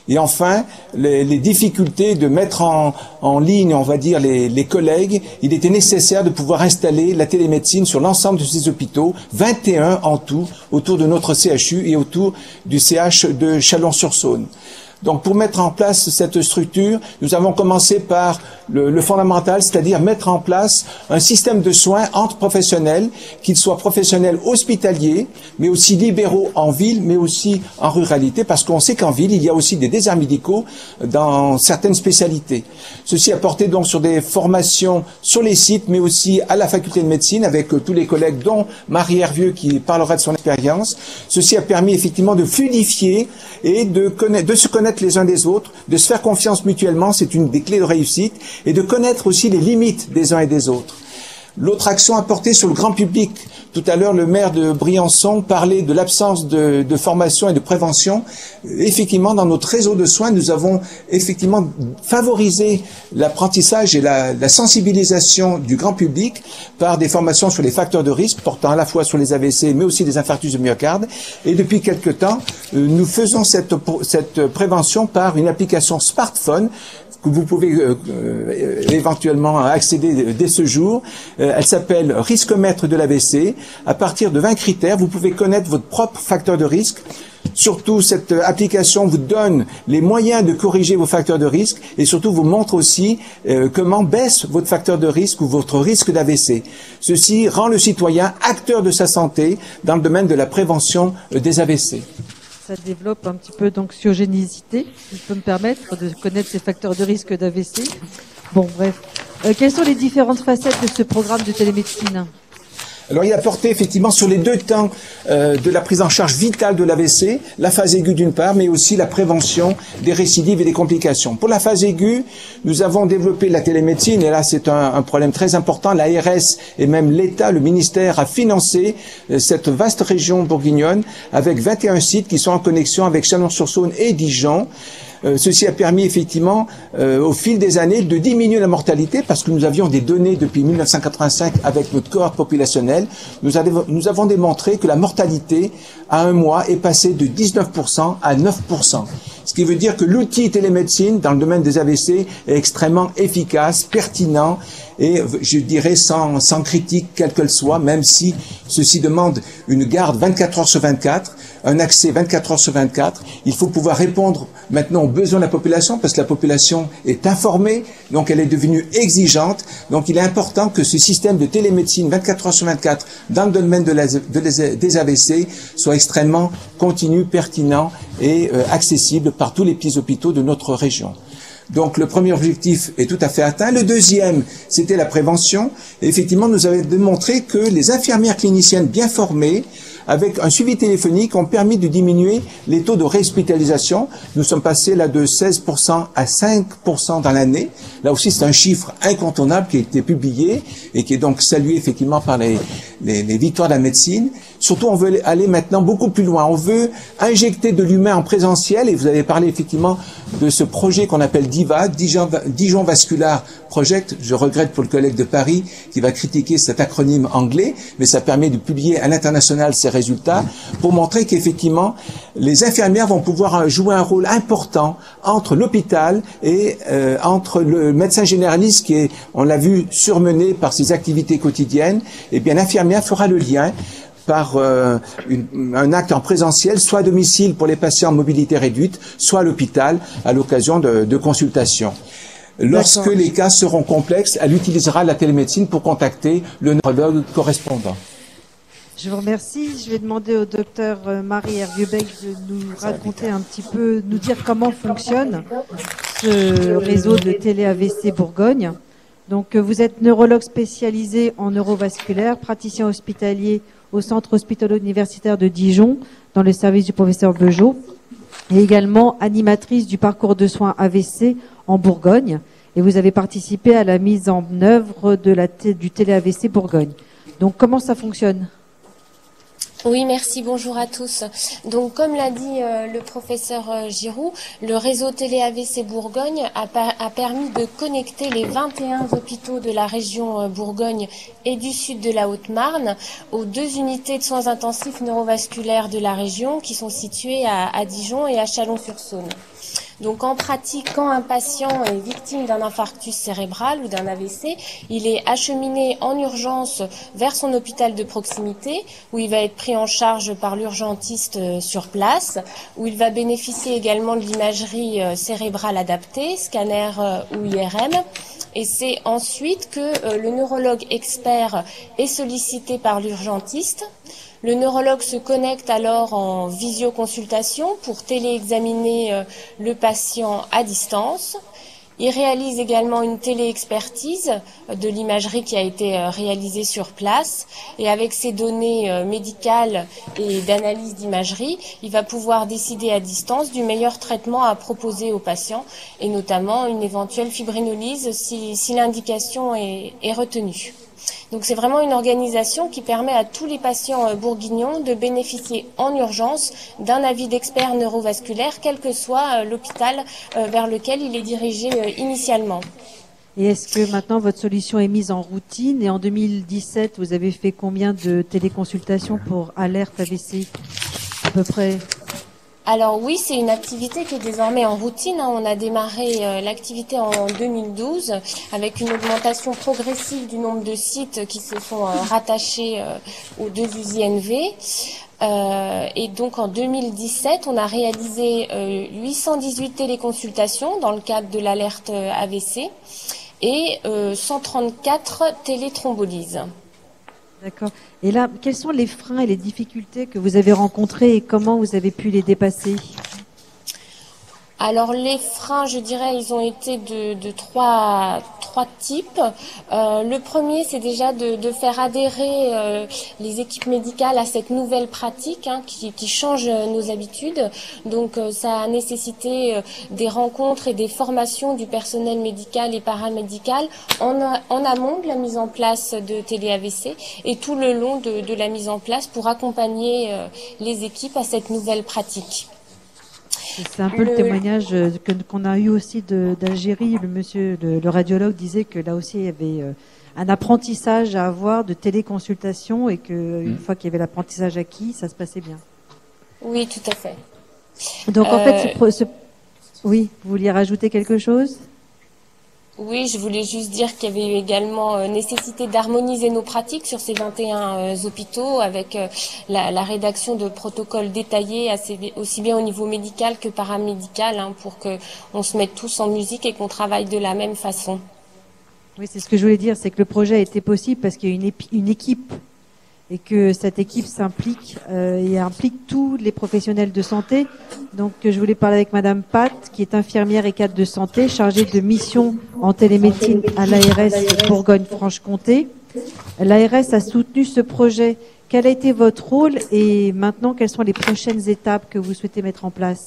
Et enfin, les difficultés de mettre en ligne, on va dire, les collègues, il était nécessaire de pouvoir installer la télémédecine sur l'ensemble de ces hôpitaux, 21 en tout, autour de notre CHU et autour du CH de Chalon-sur-Saône. Donc pour mettre en place cette structure, nous avons commencé par le fondamental, c'est-à-dire mettre en place un système de soins entre professionnels, qu'ils soient professionnels hospitaliers, mais aussi libéraux en ville, mais aussi en ruralité, parce qu'on sait qu'en ville, il y a aussi des déserts médicaux dans certaines spécialités. Ceci a porté donc sur des formations sur les sites, mais aussi à la faculté de médecine, avec tous les collègues, dont Marie Hervieux, qui parlera de son expérience. Ceci a permis effectivement de fluidifier et de se connaître les uns des autres, de se faire confiance mutuellement, c'est une des clés de réussite, et de connaître aussi les limites des uns et des autres. L'autre action a porté sur le grand public. Tout à l'heure, le maire de Briançon parlait de l'absence de formation et de prévention. Effectivement, dans notre réseau de soins, nous avons effectivement favorisé l'apprentissage et la sensibilisation du grand public par des formations sur les facteurs de risque, portant à la fois sur les AVC, mais aussi des infarctus de myocarde. Et depuis quelque temps, nous faisons cette prévention par une application smartphone que vous pouvez éventuellement accéder dès ce jour. Elle s'appelle Risquemètre de l'AVC. À partir de 20 critères, vous pouvez connaître votre propre facteur de risque. Surtout, cette application vous donne les moyens de corriger vos facteurs de risque et surtout vous montre aussi comment baisse votre facteur de risque ou votre risque d'AVC. Ceci rend le citoyen acteur de sa santé dans le domaine de la prévention des AVC. Ça développe un petit peu d'anxiogénicité, si je peux me permettre, de connaître ces facteurs de risque d'AVC. Bon, bref. Quelles sont les différentes facettes de ce programme de télémédecine ? Alors il a porté effectivement sur les deux temps de la prise en charge vitale de l'AVC, la phase aiguë d'une part, mais aussi la prévention des récidives et des complications. Pour la phase aiguë, nous avons développé la télémédecine, et là c'est un problème très important. L'ARS et même l'État, le ministère, a financé cette vaste région bourguignonne avec 21 sites qui sont en connexion avec Chalon-sur-Saône et Dijon. Ceci a permis effectivement, au fil des années, de diminuer la mortalité parce que nous avions des données depuis 1985 avec notre cohorte populationnelle. Nous avons démontré que la mortalité à un mois est passée de 19% à 9%. Ce qui veut dire que l'outil télémédecine dans le domaine des AVC est extrêmement efficace, pertinent et je dirais sans critique quelle qu'elle soit, même si ceci demande une garde 24 heures sur 24, un accès 24 heures sur 24. Il faut pouvoir répondre maintenant aux besoins de la population parce que la population est informée, donc elle est devenue exigeante. Donc il est important que ce système de télémédecine 24 heures sur 24 dans le domaine des AVC soit extrêmement continu, pertinent et accessible par tous les petits hôpitaux de notre région. Donc le premier objectif est tout à fait atteint. Le deuxième, c'était la prévention. Et effectivement, nous avons démontré que les infirmières cliniciennes bien formées, avec un suivi téléphonique, ont permis de diminuer les taux de réhospitalisation. Nous sommes passés là de 16% à 5% dans l'année. Là aussi, c'est un chiffre incontournable qui a été publié et qui est donc salué effectivement par les victoires de la médecine. Surtout, on veut aller maintenant beaucoup plus loin. On veut injecter de l'humain en présentiel et vous avez parlé effectivement de ce projet qu'on appelle DIVA, Dijon Vascular Project. Je regrette pour le collègue de Paris qui va critiquer cet acronyme anglais, mais ça permet de publier à l'international ces résultats pour montrer qu'effectivement, les infirmières vont pouvoir jouer un rôle important entre l'hôpital et entre le médecin généraliste qui est, on l'a vu, surmené par ses activités quotidiennes. Et bien, l'infirmière fera le lien par un acte en présentiel, soit à domicile pour les patients en mobilité réduite, soit à l'hôpital à l'occasion de consultations. Lorsque les cas seront complexes, elle utilisera la télémédecine pour contacter le neurologue correspondant. Je vous remercie. Je vais demander au docteur Marie Hervieux-Bec de nous raconter un petit peu, nous dire comment fonctionne ce réseau de télé-AVC Bourgogne. Donc, vous êtes neurologue spécialisé en neurovasculaire, praticien hospitalier au centre hospitalo-universitaire de Dijon, dans le service du professeur Beugeot, et également animatrice du parcours de soins AVC en Bourgogne. Et vous avez participé à la mise en œuvre du télé-AVC Bourgogne. Donc, comment ça fonctionne ? Oui, merci, bonjour à tous. Donc, comme l'a dit le professeur Giroux, le réseau Télé-AVC Bourgogne a permis de connecter les 21 hôpitaux de la région Bourgogne et du sud de la Haute-Marne aux 2 unités de soins intensifs neurovasculaires de la région qui sont situées à Dijon et à Chalon-sur-Saône. Donc en pratique, quand un patient est victime d'un infarctus cérébral ou d'un AVC, il est acheminé en urgence vers son hôpital de proximité, où il va être pris en charge par l'urgentiste sur place, où il va bénéficier également de l'imagerie cérébrale adaptée, scanner ou IRM. Et c'est ensuite que le neurologue expert est sollicité par l'urgentiste. Le neurologue se connecte alors en visioconsultation pour téléexaminer le patient à distance. Il réalise également une téléexpertise de l'imagerie qui a été réalisée sur place. Et avec ces données médicales et d'analyse d'imagerie, il va pouvoir décider à distance du meilleur traitement à proposer au patient, et notamment une éventuelle fibrinolyse si l'indication est retenue. Donc c'est vraiment une organisation qui permet à tous les patients bourguignons de bénéficier en urgence d'un avis d'expert neurovasculaire, quel que soit l'hôpital vers lequel il est dirigé initialement. Et est-ce que maintenant votre solution est mise en routine? Et en 2017, vous avez fait combien de téléconsultations pour Alerte AVC à peu près? Alors oui, c'est une activité qui est désormais en routine. On a démarré l'activité en 2012 avec une augmentation progressive du nombre de sites qui se sont rattachés aux deux USINV. Et donc en 2017, on a réalisé 818 téléconsultations dans le cadre de l'alerte AVC et 134 téléthrombolyses. D'accord. Et là, quels sont les freins et les difficultés que vous avez rencontrés et comment vous avez pu les dépasser? Alors les freins, je dirais, ils ont été de trois types. Le premier, c'est déjà de faire adhérer les équipes médicales à cette nouvelle pratique qui change nos habitudes. Donc ça a nécessité des rencontres et des formations du personnel médical et paramédical en amont de la mise en place de télé-AVC et tout le long de la mise en place pour accompagner les équipes à cette nouvelle pratique. C'est un peu le témoignage qu'on a eu aussi d'Algérie. Le radiologue disait que là aussi il y avait un apprentissage à avoir de téléconsultation et qu'une fois qu'il y avait l'apprentissage acquis, ça se passait bien. Oui, tout à fait. Donc en fait, oui, vous vouliez rajouter quelque chose ? Oui, je voulais juste dire qu'il y avait eu également nécessité d'harmoniser nos pratiques sur ces 21 hôpitaux avec la rédaction de protocoles détaillés aussi bien au niveau médical que paramédical pour qu'on se mette tous en musique et qu'on travaille de la même façon. Oui, c'est ce que je voulais dire, c'est que le projet a été possible parce qu'il y a une équipe et que cette équipe s'implique et implique tous les professionnels de santé. Donc je voulais parler avec Madame Pat, qui est infirmière et cadre de santé, chargée de mission en télémédecine à l'ARS Bourgogne-Franche-Comté. L'ARS a soutenu ce projet. Quel a été votre rôle et maintenant quelles sont les prochaines étapes que vous souhaitez mettre en place ?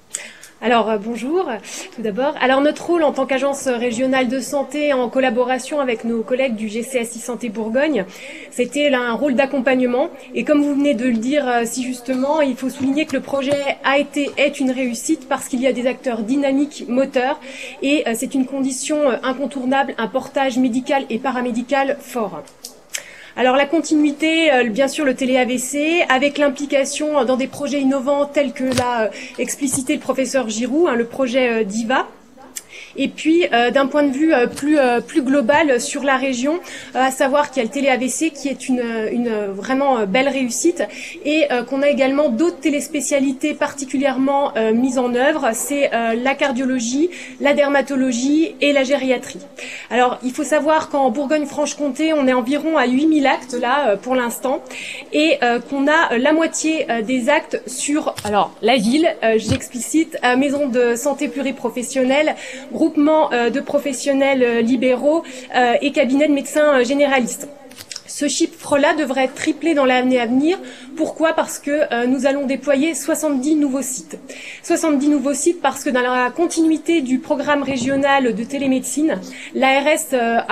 Alors bonjour, tout d'abord. Alors notre rôle en tant qu'agence régionale de santé en collaboration avec nos collègues du GCSI Santé Bourgogne, c'était là un rôle d'accompagnement. Et comme vous venez de le dire si justement, il faut souligner que le projet est une réussite parce qu'il y a des acteurs dynamiques, moteurs, et c'est une condition incontournable, un portage médical et paramédical fort. Alors la continuité, bien sûr le télé-AVC, avec l'implication dans des projets innovants tels que l'a explicité le professeur Giroux, le projet DIVA. Et puis, d'un point de vue plus global sur la région, à savoir qu'il y a le télé-AVC qui est une vraiment belle réussite et qu'on a également d'autres téléspécialités particulièrement mises en œuvre. C'est la cardiologie, la dermatologie et la gériatrie. Alors, il faut savoir qu'en Bourgogne-Franche-Comté, on est environ à 8000 actes là pour l'instant et qu'on a la moitié des actes sur la ville, j'explicite, maison de santé pluriprofessionnelle, groupement de professionnels libéraux et cabinet de médecins généralistes. Ce chiffre-là devrait être triplé dans l'année à venir. Pourquoi ? Parce que nous allons déployer 70 nouveaux sites. 70 nouveaux sites parce que dans la continuité du programme régional de télémédecine, l'ARS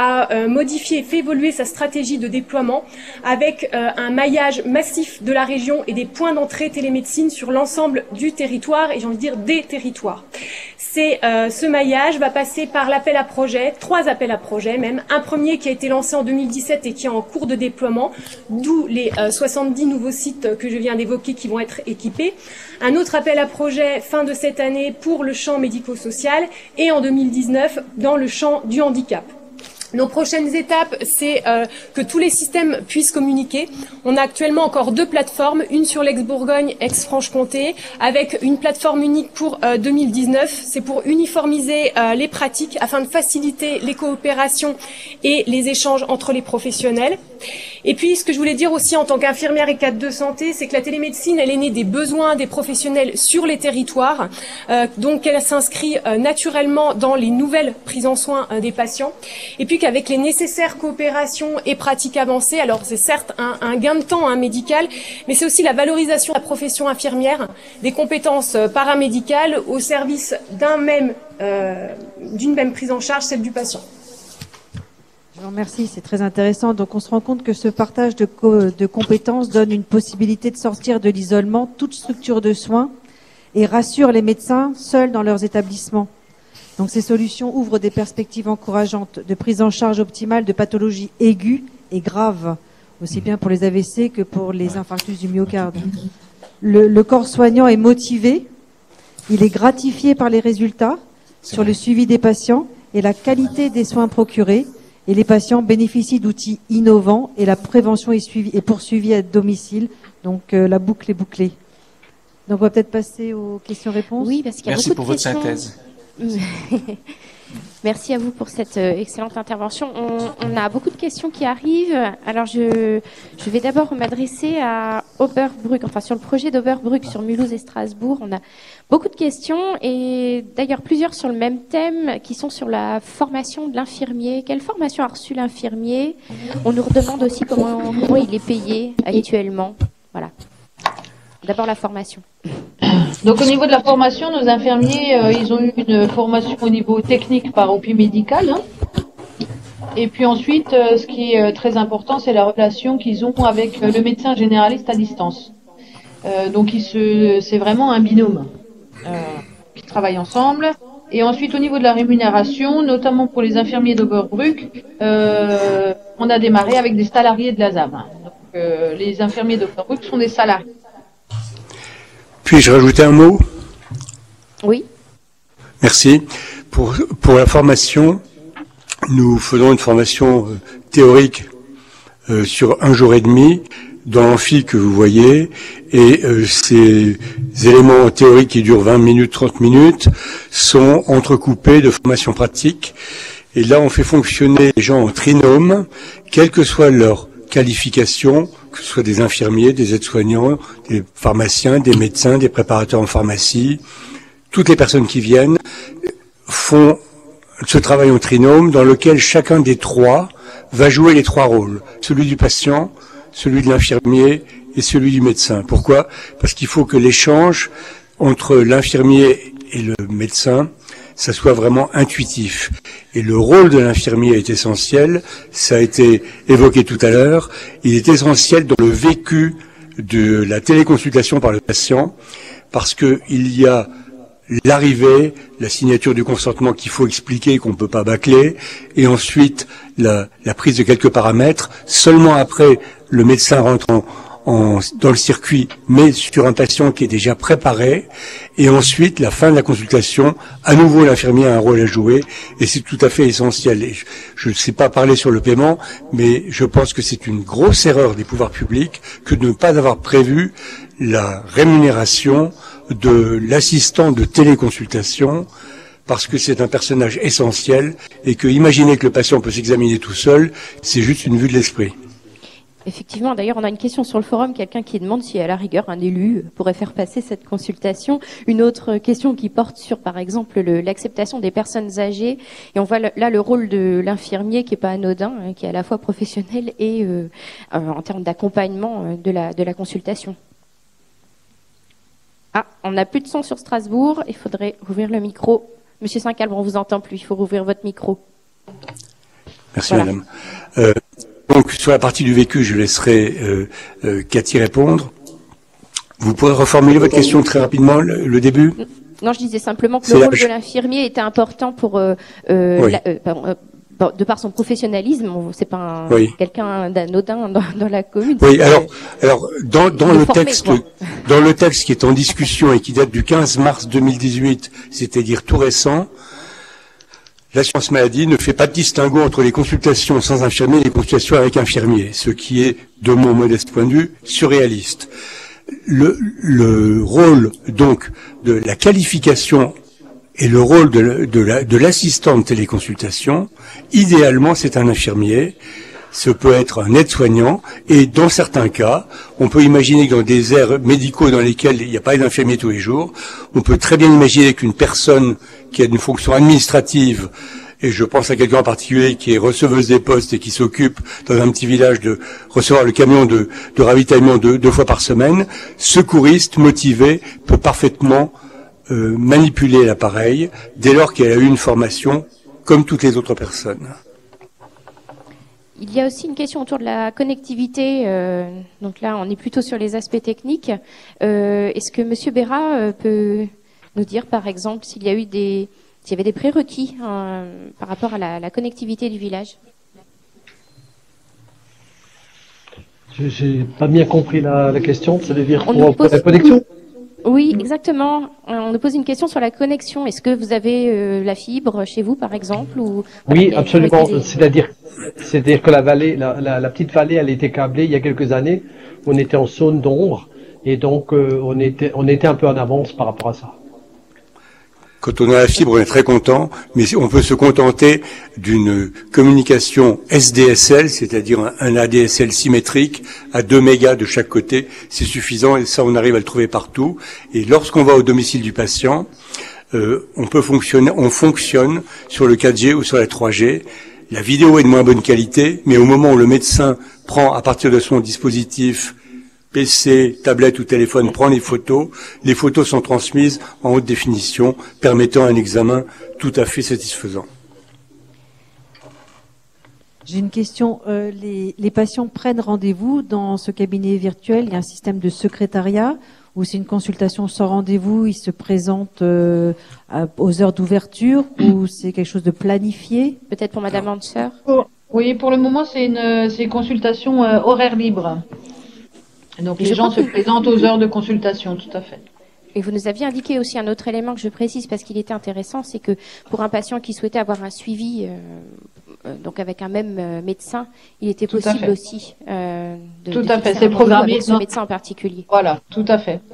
a modifié et fait évoluer sa stratégie de déploiement avec un maillage massif de la région et des points d'entrée télémédecine sur l'ensemble du territoire et j'ai envie de dire des territoires. Ce maillage va passer par l'appel à projet, 3 appels à projet même. Un premier qui a été lancé en 2017 et qui est en cours de de déploiement, d'où les 70 nouveaux sites que je viens d'évoquer qui vont être équipés. Un autre appel à projet fin de cette année pour le champ médico-social et en 2019 dans le champ du handicap. Nos prochaines étapes, c'est que tous les systèmes puissent communiquer. On a actuellement encore 2 plateformes, une sur l'ex-Bourgogne, ex-Franche-Comté, avec une plateforme unique pour 2019. C'est pour uniformiser les pratiques afin de faciliter les coopérations et les échanges entre les professionnels. Et puis, ce que je voulais dire aussi en tant qu'infirmière et cadre de santé, c'est que la télémédecine, elle est née des besoins des professionnels sur les territoires. Donc, elle s'inscrit naturellement dans les nouvelles prises en soin des patients. Et puis, qu'avec les nécessaires coopérations et pratiques avancées, alors c'est certes un gain de temps médical, mais c'est aussi la valorisation de la profession infirmière, des compétences paramédicales au service d'une même prise en charge, celle du patient. Je vous remercie, c'est très intéressant. Donc on se rend compte que ce partage de compétences donne une possibilité de sortir de l'isolement toute structure de soins et rassure les médecins seuls dans leurs établissements. Donc ces solutions ouvrent des perspectives encourageantes de prise en charge optimale de pathologies aiguës et graves, aussi bien pour les AVC que pour les infarctus du myocarde. Le corps soignant est motivé, il est gratifié par les résultats sur le suivi des patients et la qualité des soins procurés. Et les patients bénéficient d'outils innovants et la prévention est poursuivie à domicile. Donc la boucle est bouclée. Donc on va peut-être passer aux questions-réponses. Oui, parce qu'il y a beaucoup de questions. Merci pour votre synthèse. Merci à vous pour cette excellente intervention. On a beaucoup de questions qui arrivent. Alors je vais d'abord m'adresser à Oberbruck, enfin sur le projet d'Oberbruck sur Mulhouse et Strasbourg. On a beaucoup de questions et d'ailleurs plusieurs sur le même thème qui sont sur la formation de l'infirmier. Quelle formation a reçu l'infirmier? On nous redemande aussi comment il est payé actuellement. Voilà. D'abord la formation. Donc au niveau de la formation, nos infirmiers, ils ont eu une formation au niveau technique par OPI médical. Hein. Et puis ensuite, ce qui est très important, c'est la relation qu'ils ont avec le médecin généraliste à distance. Donc c'est vraiment un binôme qui travaille ensemble. Et ensuite, au niveau de la rémunération, notamment pour les infirmiers d'Oberbruck, on a démarré avec des salariés de la ZAM. Donc les infirmiers d'Oberbruck sont des salariés. Puis-je rajouter un mot? Oui. Merci. Pour la formation, nous faisons une formation théorique sur 1 jour et demi dans l'amphi que vous voyez, et ces éléments théoriques qui durent 20 minutes, 30 minutes sont entrecoupés de formations pratiques. Et là, on fait fonctionner les gens en trinôme, quelle que soit leur qualification, que ce soit des infirmiers, des aides-soignants, des pharmaciens, des médecins, des préparateurs en pharmacie. Toutes les personnes qui viennent font ce travail en trinôme dans lequel chacun des 3 va jouer les 3 rôles. Celui du patient, celui de l'infirmier et celui du médecin. Pourquoi? Parce qu'il faut que l'échange entre l'infirmier et le médecin, ça soit vraiment intuitif. Et le rôle de l'infirmier est essentiel, ça a été évoqué tout à l'heure, il est essentiel dans le vécu de la téléconsultation par le patient, parce que il y a l'arrivée, la signature du consentement qu'il faut expliquer, qu'on ne peut pas bâcler, et ensuite la prise de quelques paramètres. Seulement après, le médecin rentre dans le circuit, mais sur un patient qui est déjà préparé, et ensuite, la fin de la consultation, à nouveau l'infirmier a un rôle à jouer, et c'est tout à fait essentiel. Et je ne sais pas parler sur le paiement, mais je pense que c'est une grosse erreur des pouvoirs publics que de ne pas avoir prévu la rémunération de l'assistant de téléconsultation, parce que c'est un personnage essentiel, et que imaginer que le patient peut s'examiner tout seul, c'est juste une vue de l'esprit. Effectivement, d'ailleurs, on a une question sur le forum, quelqu'un qui demande si à la rigueur un élu pourrait faire passer cette consultation. Une autre question qui porte sur, par exemple, l'acceptation des personnes âgées. Et on voit là le rôle de l'infirmier qui est pas anodin, hein, qui est à la fois professionnel et en termes d'accompagnement de la consultation. Ah, on n'a plus de son sur Strasbourg, il faudrait ouvrir le micro. Monsieur Saint-Calbre, on vous entend plus, il faut rouvrir votre micro. Merci, voilà. Madame. Donc, sur la partie du vécu, je laisserai Cathy répondre. Vous pourrez reformuler votre question très rapidement, le début? Non, je disais simplement que le rôle de l'infirmier était important pour bon, de par son professionnalisme, c'est pas quelqu'un d'anodin dans la commune. Oui, alors dans le texte qui est en discussion et qui date du 15 mars 2018, c'est-à-dire tout récent, l'assurance maladie ne fait pas de distinguo entre les consultations sans infirmier et les consultations avec infirmier, ce qui est, de mon modeste point de vue, surréaliste. Le rôle, donc, de la qualification et le rôle de l'assistant de téléconsultation, idéalement, c'est un infirmier. Ce peut être un aide-soignant, et dans certains cas, on peut imaginer que dans des aires médicaux dans lesquels il n'y a pas d'infirmier tous les jours, on peut très bien imaginer qu'une personne qui a une fonction administrative, et je pense à quelqu'un en particulier qui est receveuse des postes et qui s'occupe dans un petit village de recevoir le camion de ravitaillement deux fois par semaine, secouriste, motivé, peut parfaitement manipuler l'appareil dès lors qu'elle a eu une formation comme toutes les autres personnes. Il y a aussi une question autour de la connectivité. Donc là, on est plutôt sur les aspects techniques. Est-ce que Monsieur Béra peut nous dire, par exemple, s'il y avait des prérequis par rapport à la connectivité du village? Je n'ai pas bien compris la question. Ça veut dire pour la connexion? Oui, exactement. On nous pose une question sur la connexion. Est-ce que vous avez la fibre chez vous, par exemple, ou Oui, absolument. C'est-à-dire que la vallée, la petite vallée, elle était câblée il y a quelques années. On était en zone d'ombre et donc on était un peu en avance par rapport à ça. Quand on a la fibre, on est très content, mais on peut se contenter d'une communication SDSL, c'est-à-dire un ADSL symétrique à 2 mégas de chaque côté. C'est suffisant et ça, on arrive à le trouver partout. Et lorsqu'on va au domicile du patient, on fonctionne sur le 4G ou sur la 3G. La vidéo est de moins bonne qualité, mais au moment où le médecin prend à partir de son dispositif PC, tablette ou téléphone, prend les photos sont transmises en haute définition, permettant un examen tout à fait satisfaisant. J'ai une question. Les patients prennent rendez-vous dans ce cabinet virtuel. Il y a un système de secrétariat ou c'est une consultation sans rendez-vous? Ils se présentent aux heures d'ouverture ou c'est quelque chose de planifié? Peut-être pour Madame Hanser. Oui, pour le moment, c'est une consultation horaire libre. Donc les gens se présentent aux heures de consultation, tout à fait. Et vous nous aviez indiqué aussi un autre élément que je précise parce qu'il était intéressant, c'est que pour un patient qui souhaitait avoir un suivi, donc avec un même médecin, il était possible aussi de tout à fait, c'est programmé avec ce médecin en particulier. Voilà, tout à fait.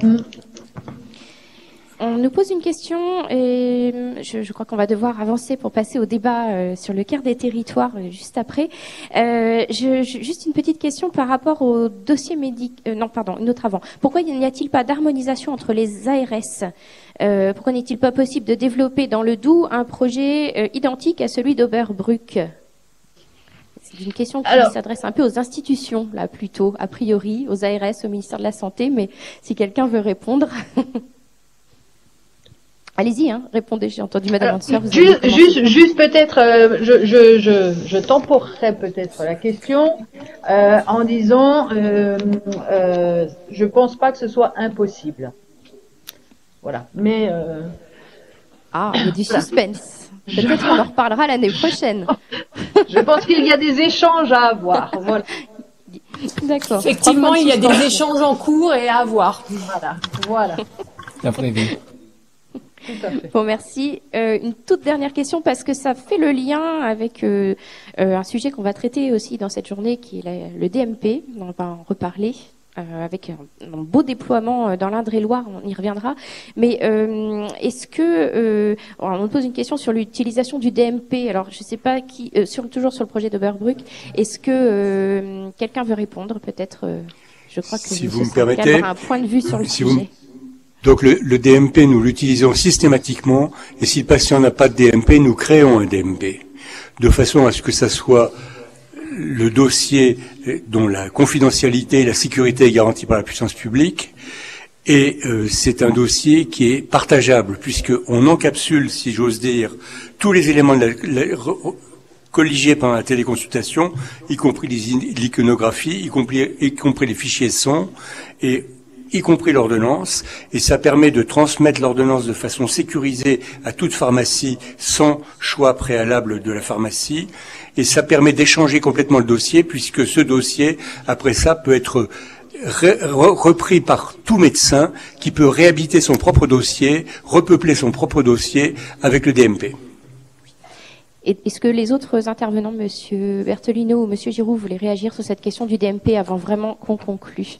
On nous pose une question et je crois qu'on va devoir avancer pour passer au débat sur le cœur des territoires juste après. Juste une petite question par rapport au dossier médical. Non, pardon, une autre avant. Pourquoi n'y a-t-il pas d'harmonisation entre les ARS? Pourquoi n'est-il pas possible de développer dans le Doubs un projet identique à celui d'Oberbruck? C'est une question qui s'adresse un peu aux institutions, là plutôt, a priori, aux ARS, au ministère de la Santé, mais si quelqu'un veut répondre... Allez-y, répondez, j'ai entendu Madame Hanser. Juste peut-être, je temporerai peut-être la question en disant, je pense pas que ce soit impossible. Voilà, mais... il y a du suspense. Peut-être qu'on en reparlera l'année prochaine. Je pense qu'il y a des échanges à avoir, voilà. D'accord. Effectivement, il y a des échanges en cours et à avoir. Voilà. La prévue. Bon, merci. Une toute dernière question parce que ça fait le lien avec un sujet qu'on va traiter aussi dans cette journée qui est le DMP. On va en reparler avec un beau déploiement dans l'Indre-et-Loire, on y reviendra. Mais est-ce que... on me pose une question sur l'utilisation du DMP. Alors, je ne sais pas qui... toujours sur le projet d'Oberbruck. Est-ce que quelqu'un veut répondre peut-être je crois que si vous me permettez, avoir un point de vue sur le sujet. Donc le DMP, nous l'utilisons systématiquement, et si le patient n'a pas de DMP, nous créons un DMP, de façon à ce que ça soit le dossier dont la confidentialité et la sécurité est garantie par la puissance publique, et c'est un dossier qui est partageable, puisqu'on encapsule, si j'ose dire, tous les éléments de colligés pendant la téléconsultation, y compris l'iconographie, y compris les fichiers son, et y compris l'ordonnance, et ça permet de transmettre l'ordonnance de façon sécurisée à toute pharmacie sans choix préalable de la pharmacie, et ça permet d'échanger complètement le dossier, puisque ce dossier, après ça, peut être repris par tout médecin qui peut réhabiliter son propre dossier, repeupler son propre dossier avec le DMP. Est-ce que les autres intervenants, Monsieur Bertolino ou Monsieur Giroux, voulaient réagir sur cette question du DMP avant vraiment qu'on conclue?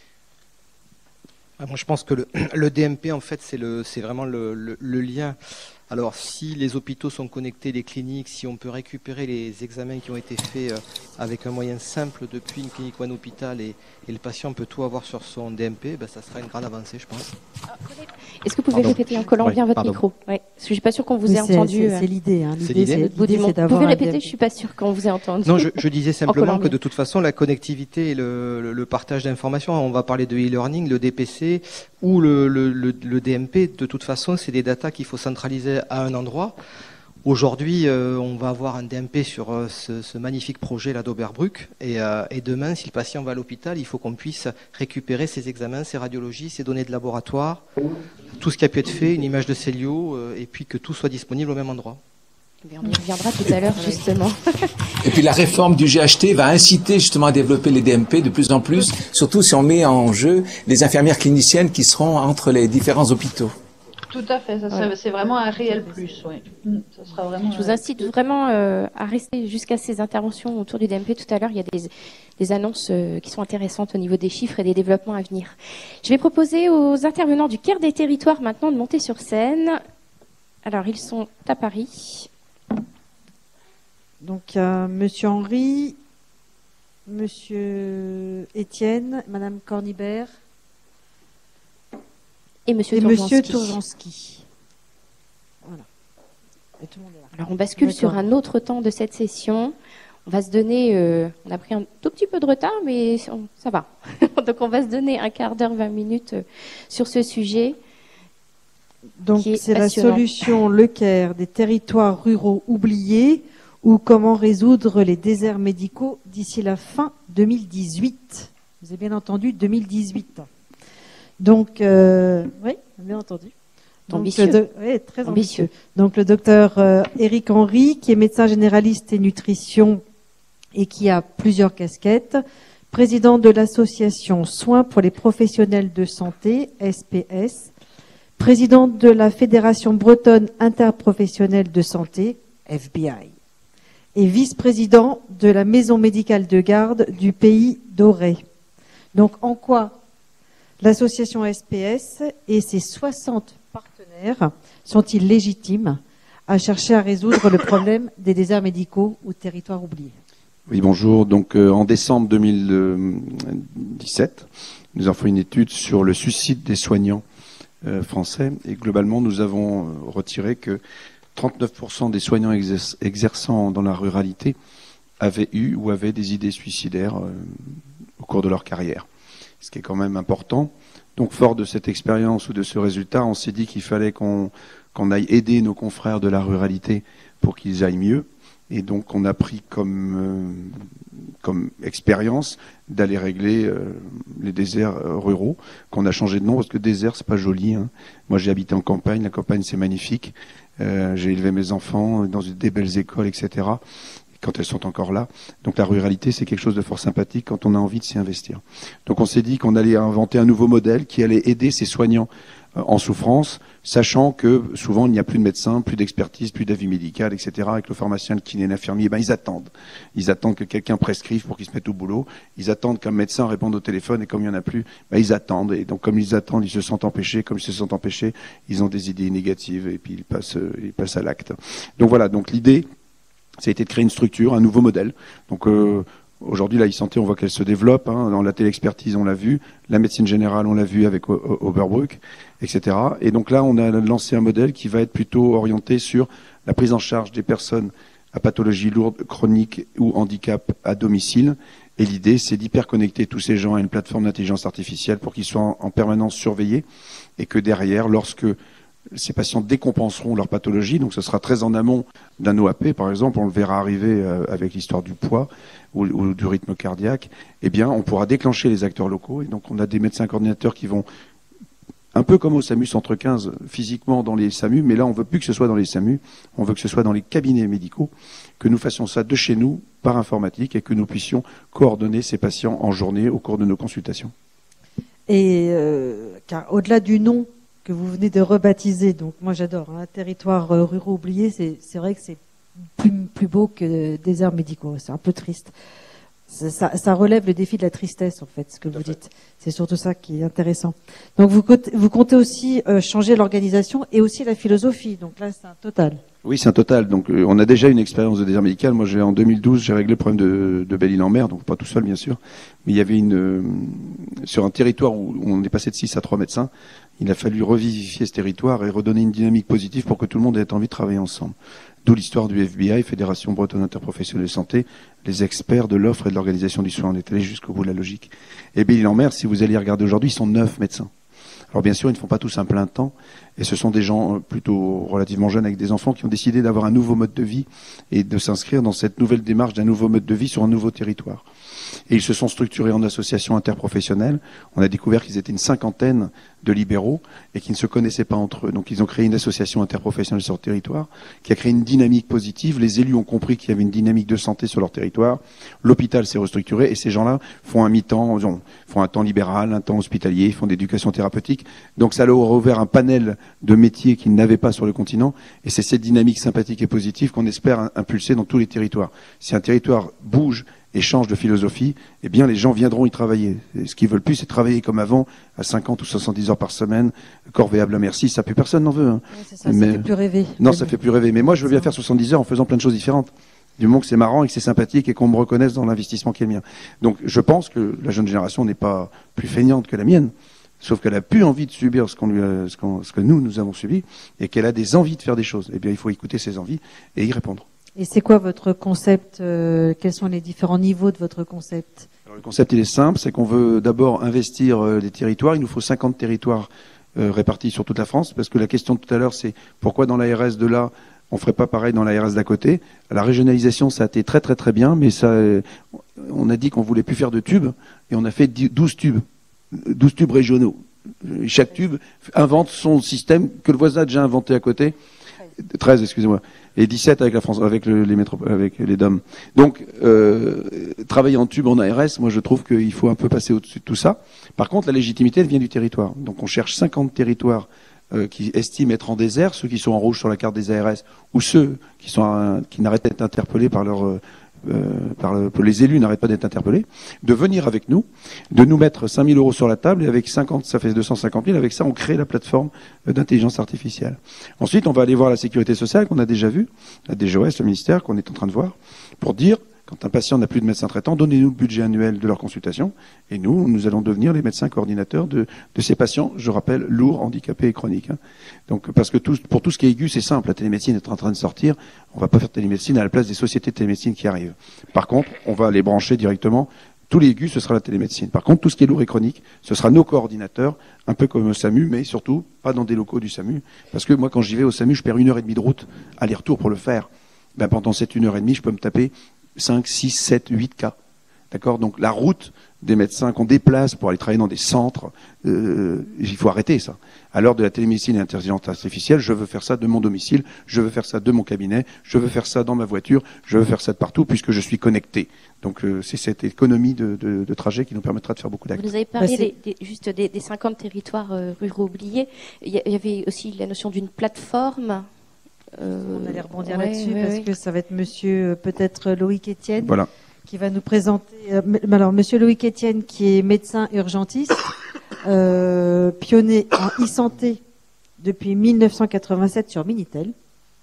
Moi, je pense que le DMP, en fait, c'est vraiment le lien. Alors, si les hôpitaux sont connectés, les cliniques, si on peut récupérer les examens qui ont été faits avec un moyen simple depuis une clinique ou un hôpital et le patient peut tout avoir sur son DMP, ben, ça sera une grande avancée, je pense. Est-ce que vous pouvez répéter en collant bien votre micro? Oui, parce que je suis pas sûre qu'on vous ait entendu. C'est l'idée. Hein. C'est l'idée. Vous pouvez répéter, je suis pas sûre qu'on vous ait entendu. Non, je disais simplement que de toute façon, la connectivité et le partage d'informations, on va parler de e-learning, le DPC ou le DMP, de toute façon, c'est des datas qu'il faut centraliser à un endroit. Aujourd'hui, on va avoir un DMP sur ce magnifique projet là d'Oberbruck et demain, si le patient va à l'hôpital, il faut qu'on puisse récupérer ses examens, ses radiologies, ses données de laboratoire, tout ce qui a pu être fait, une image de Célio, et puis que tout soit disponible au même endroit. On y reviendra tout à l'heure, justement. Et puis la réforme du GHT va inciter justement à développer les DMP de plus en plus, surtout si on met en jeu les infirmières cliniciennes qui seront entre les différents hôpitaux. Tout à fait, c'est vraiment un réel plus. Oui. Ça sera vraiment, je vous incite vraiment à rester jusqu'à ces interventions autour du DMP. Tout à l'heure, il y a des annonces qui sont intéressantes au niveau des chiffres et des développements à venir. Je vais proposer aux intervenants du Caire des territoires maintenant de monter sur scène. Alors, ils sont à Paris. Donc, Monsieur Henry, Monsieur Étienne, Madame Cornibert. Et Monsieur Tourjanski. Voilà. Et tout le monde est là. Alors on bascule sur un autre temps de cette session. On va se donner, on a pris un tout petit peu de retard, mais ça va. Donc on va se donner un quart d'heure, 20 minutes sur ce sujet. Donc c'est la solution Le Caire des territoires ruraux oubliés ou comment résoudre les déserts médicaux d'ici la fin 2018. Vous avez bien entendu 2018. Donc, oui, bien entendu. Donc, ambitieux. Oui, très ambitieux. Donc, le docteur Éric Henry, qui est médecin généraliste et nutrition et qui a plusieurs casquettes, président de l'association Soins pour les professionnels de santé, SPS, président de la Fédération bretonne interprofessionnelle de santé, FBI, et vice-président de la maison médicale de garde du pays d'Auray. Donc, en quoi l'association SPS et ses 60 partenaires sont-ils légitimes à chercher à résoudre le problème des déserts médicaux ou territoires oubliés? Oui, bonjour. Donc, en décembre 2017, nous avons fait une étude sur le suicide des soignants français et globalement, nous avons retiré que 39% des soignants exerçant dans la ruralité avaient eu ou avaient des idées suicidaires au cours de leur carrière. Ce qui est quand même important. Donc, fort de cette expérience ou de ce résultat, on s'est dit qu'il fallait qu'on aille aider nos confrères de la ruralité pour qu'ils aillent mieux. Et donc, on a pris comme expérience d'aller régler les déserts ruraux, qu'on a changé de nom, parce que désert, c'est pas joli. Hein. Moi, j'ai habité en campagne. La campagne, c'est magnifique. J'ai élevé mes enfants dans des belles écoles, etc., quand elles sont encore là. Donc la ruralité, c'est quelque chose de fort sympathique quand on a envie de s'y investir. Donc on s'est dit qu'on allait inventer un nouveau modèle qui allait aider ces soignants en souffrance, sachant que souvent il n'y a plus de médecins, plus d'expertise, plus d'avis médical, etc. Avec le pharmacien, le kiné, l'infirmier, ben ils attendent. Ils attendent que quelqu'un prescrive pour qu'ils se mettent au boulot. Ils attendent qu'un médecin réponde au téléphone et comme il n'y en a plus, ben ils attendent. Et donc comme ils attendent, ils se sentent empêchés. Comme ils se sentent empêchés, ils ont des idées négatives et puis ils passent à l'acte. Donc voilà, donc l'idée, ça a été de créer une structure, un nouveau modèle. Donc aujourd'hui, la e-santé, on voit qu'elle se développe. Hein, dans la téléexpertise, on l'a vu. La médecine générale, on l'a vu avec Oberbruck, etc. Et donc là, on a lancé un modèle qui va être plutôt orienté sur la prise en charge des personnes à pathologie lourde, chronique ou handicap à domicile. Et l'idée, c'est d'hyperconnecter tous ces gens à une plateforme d'intelligence artificielle pour qu'ils soient en permanence surveillés et que derrière, lorsque ces patients décompenseront leur pathologie, donc ce sera très en amont d'un OAP, par exemple, on le verra arriver avec l'histoire du poids ou du rythme cardiaque, eh bien, on pourra déclencher les acteurs locaux, et donc on a des médecins coordinateurs qui vont, un peu comme au SAMU Centre 15, physiquement dans les SAMU, mais là, on veut plus que ce soit dans les SAMU, on veut que ce soit dans les cabinets médicaux, que nous fassions ça de chez nous, par informatique, et que nous puissions coordonner ces patients en journée au cours de nos consultations. Et car au-delà du nom que vous venez de rebaptiser, donc moi j'adore, hein, territoire ruraux oubliés, c'est vrai que c'est plus beau que déserts médicaux, c'est un peu triste. Ça relève le défi de la tristesse, en fait, ce que vous dites. C'est surtout ça qui est intéressant. Donc vous comptez aussi changer l'organisation et aussi la philosophie, donc là c'est un total. Oui, c'est un total. Donc, on a déjà une expérience de désert médical. Moi, en 2012, j'ai réglé le problème de Belle-Île-en-Mer, donc pas tout seul, bien sûr. Mais il y avait sur un territoire où on est passé de 6 à 3 médecins, il a fallu revivifier ce territoire et redonner une dynamique positive pour que tout le monde ait envie de travailler ensemble. D'où l'histoire du FBI, Fédération Bretonne Interprofessionnelle de Santé, les experts de l'offre et de l'organisation du soin. On est allé jusqu'au bout de la logique. Et Belle-Île-en-Mer, si vous allez regarder aujourd'hui, ils sont 9 médecins. Alors bien sûr, ils ne font pas tous un plein temps, et ce sont des gens plutôt relativement jeunes avec des enfants qui ont décidé d'avoir un nouveau mode de vie et de s'inscrire dans cette nouvelle démarche d'un nouveau mode de vie sur un nouveau territoire. Et ils se sont structurés en associations interprofessionnelles. On a découvert qu'ils étaient une 50aine de libéraux et qui ne se connaissaient pas entre eux. Donc ils ont créé une association interprofessionnelle sur le territoire qui a créé une dynamique positive. Les élus ont compris qu'il y avait une dynamique de santé sur leur territoire. L'hôpital s'est restructuré et ces gens-là font un mi-temps, font un temps libéral, un temps hospitalier, ils font d'éducation thérapeutique. Donc ça leur a ouvert un panel de métiers qu'ils n'avaient pas sur le continent. Et c'est cette dynamique sympathique et positive qu'on espère impulser dans tous les territoires. Si un territoire bouge et change de philosophie, eh bien les gens viendront y travailler. Et ce qu'ils veulent plus, c'est travailler comme avant, à 50 ou 70 heures par semaine, corvéable à merci, ça plus personne n'en veut. Hein. Ouais, c'est ça, mais ça fait plus rêver. Non, ça fait plus rêver. Mais moi, je veux bien faire 70 heures en faisant plein de choses différentes. Du moment que c'est marrant et que c'est sympathique et qu'on me reconnaisse dans l'investissement qui est le mien. Donc, je pense que la jeune génération n'est pas plus feignante que la mienne. Sauf qu'elle a plus envie de subir ce que nous avons subi, et qu'elle a des envies de faire des choses. Eh bien, il faut écouter ses envies et y répondre. Et c'est quoi votre concept quels sont les différents niveaux de votre concept? Alors, le concept, il est simple, c'est qu'on veut d'abord investir les territoires. Il nous faut 50 territoires répartis sur toute la France, parce que la question de tout à l'heure, c'est pourquoi dans l'ARS de là, on ferait pas pareil dans l'ARS d'à côté. La régionalisation, ça a été très très très bien, mais ça, on a dit qu'on voulait plus faire de tubes, et on a fait 12 tubes régionaux. Chaque tube invente son système que le voisin a déjà inventé à côté. 13, excusez-moi. Et 17 avec la France, avec les DOM. Donc, travailler en tube en ARS, moi je trouve qu'il faut un peu passer au-dessus de tout ça. Par contre, la légitimité, elle vient du territoire. Donc on cherche 50 territoires qui estiment être en désert, ceux qui sont en rouge sur la carte des ARS, ou ceux qui n'arrêtent d'être interpellés par les élus n'arrêtent pas d'être interpellés, de venir avec nous, de nous mettre 5 000 € sur la table, et avec 50, ça fait 250 000, avec ça on crée la plateforme d'intelligence artificielle. Ensuite, on va aller voir la sécurité sociale qu'on a déjà vue, la DGOS, le ministère, qu'on est en train de voir, pour dire, quand un patient n'a plus de médecin traitant, donnez-nous le budget annuel de leur consultation, et nous allons devenir les médecins coordinateurs de ces patients, je rappelle, lourds, handicapés et chroniques. Hein. Donc, parce que pour tout ce qui est aigu, c'est simple, la télémédecine est en train de sortir, on va pas faire télémédecine à la place des sociétés de télémédecine qui arrivent. Par contre, on va les brancher directement, tous les aigus, ce sera la télémédecine. Par contre, tout ce qui est lourd et chronique, ce sera nos coordinateurs, un peu comme au SAMU, mais surtout, pas dans des locaux du SAMU, parce que moi, quand j'y vais au SAMU, je perds 1h30 de route, aller-retour pour le faire. Ben, pendant cette 1h30, je peux me taper 5, 6, 7, 8 cas. D'accord? Donc la route des médecins qu'on déplace pour aller travailler dans des centres, il faut arrêter ça. À l'heure de la télémédecine et l'intelligence artificielle, je veux faire ça de mon domicile, je veux faire ça de mon cabinet, je veux faire ça dans ma voiture, je veux faire ça de partout puisque je suis connecté. Donc c'est cette économie de trajet qui nous permettra de faire beaucoup d'actes. Vous avez parlé juste des 50 territoires ruraux oubliés. Il y avait aussi la notion d'une plateforme. On allait rebondir là-dessus parce que ça va être monsieur peut-être Loïc Etienne qui va nous présenter. Alors monsieur Loïc Etienne qui est médecin urgentiste, pionnier en e-santé depuis 1987 sur Minitel,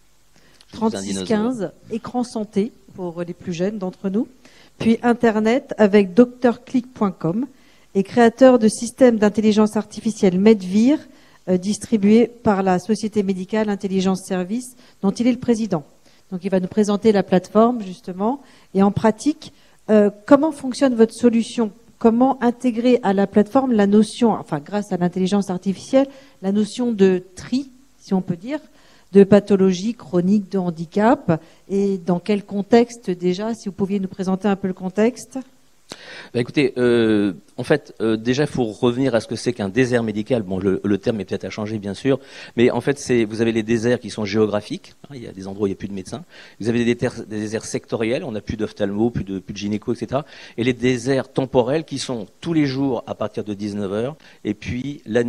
3615, écran santé pour les plus jeunes d'entre nous, puis Internet avec drclick.com et créateur de systèmes d'intelligence artificielle Medvir, distribué par la société médicale Intelligence Service, dont il est le président. Donc il va nous présenter la plateforme, justement, et en pratique, comment fonctionne votre solution? Comment intégrer à la plateforme la notion, enfin grâce à l'intelligence artificielle, la notion de tri, si on peut dire, de pathologies chroniques, de handicap, et dans quel contexte déjà, si vous pouviez nous présenter un peu le contexte? Écoutez, en fait, déjà, il faut revenir à ce que c'est qu'un désert médical. Bon, le terme est peut-être à changer, bien sûr, mais en fait, vous avez les déserts qui sont géographiques. Hein, il y a des endroits où il n'y a plus de médecins. Vous avez des déserts sectoriels, on n'a plus d'ophtalmo, plus de gynéco, etc. Et les déserts temporels qui sont tous les jours à partir de 19h, et puis la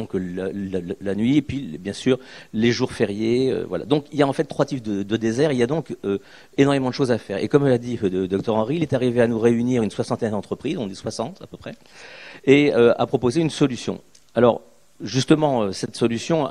nuit, et puis bien sûr les jours fériés. Voilà. Donc il y a en fait 3 types de déserts. Il y a donc énormément de choses à faire. Et comme l'a dit le docteur Henry, il est arrivé à nous réunir une 60aine d'entreprises, on dit 60 à peu près, et à proposer une solution. Alors justement, cette solution,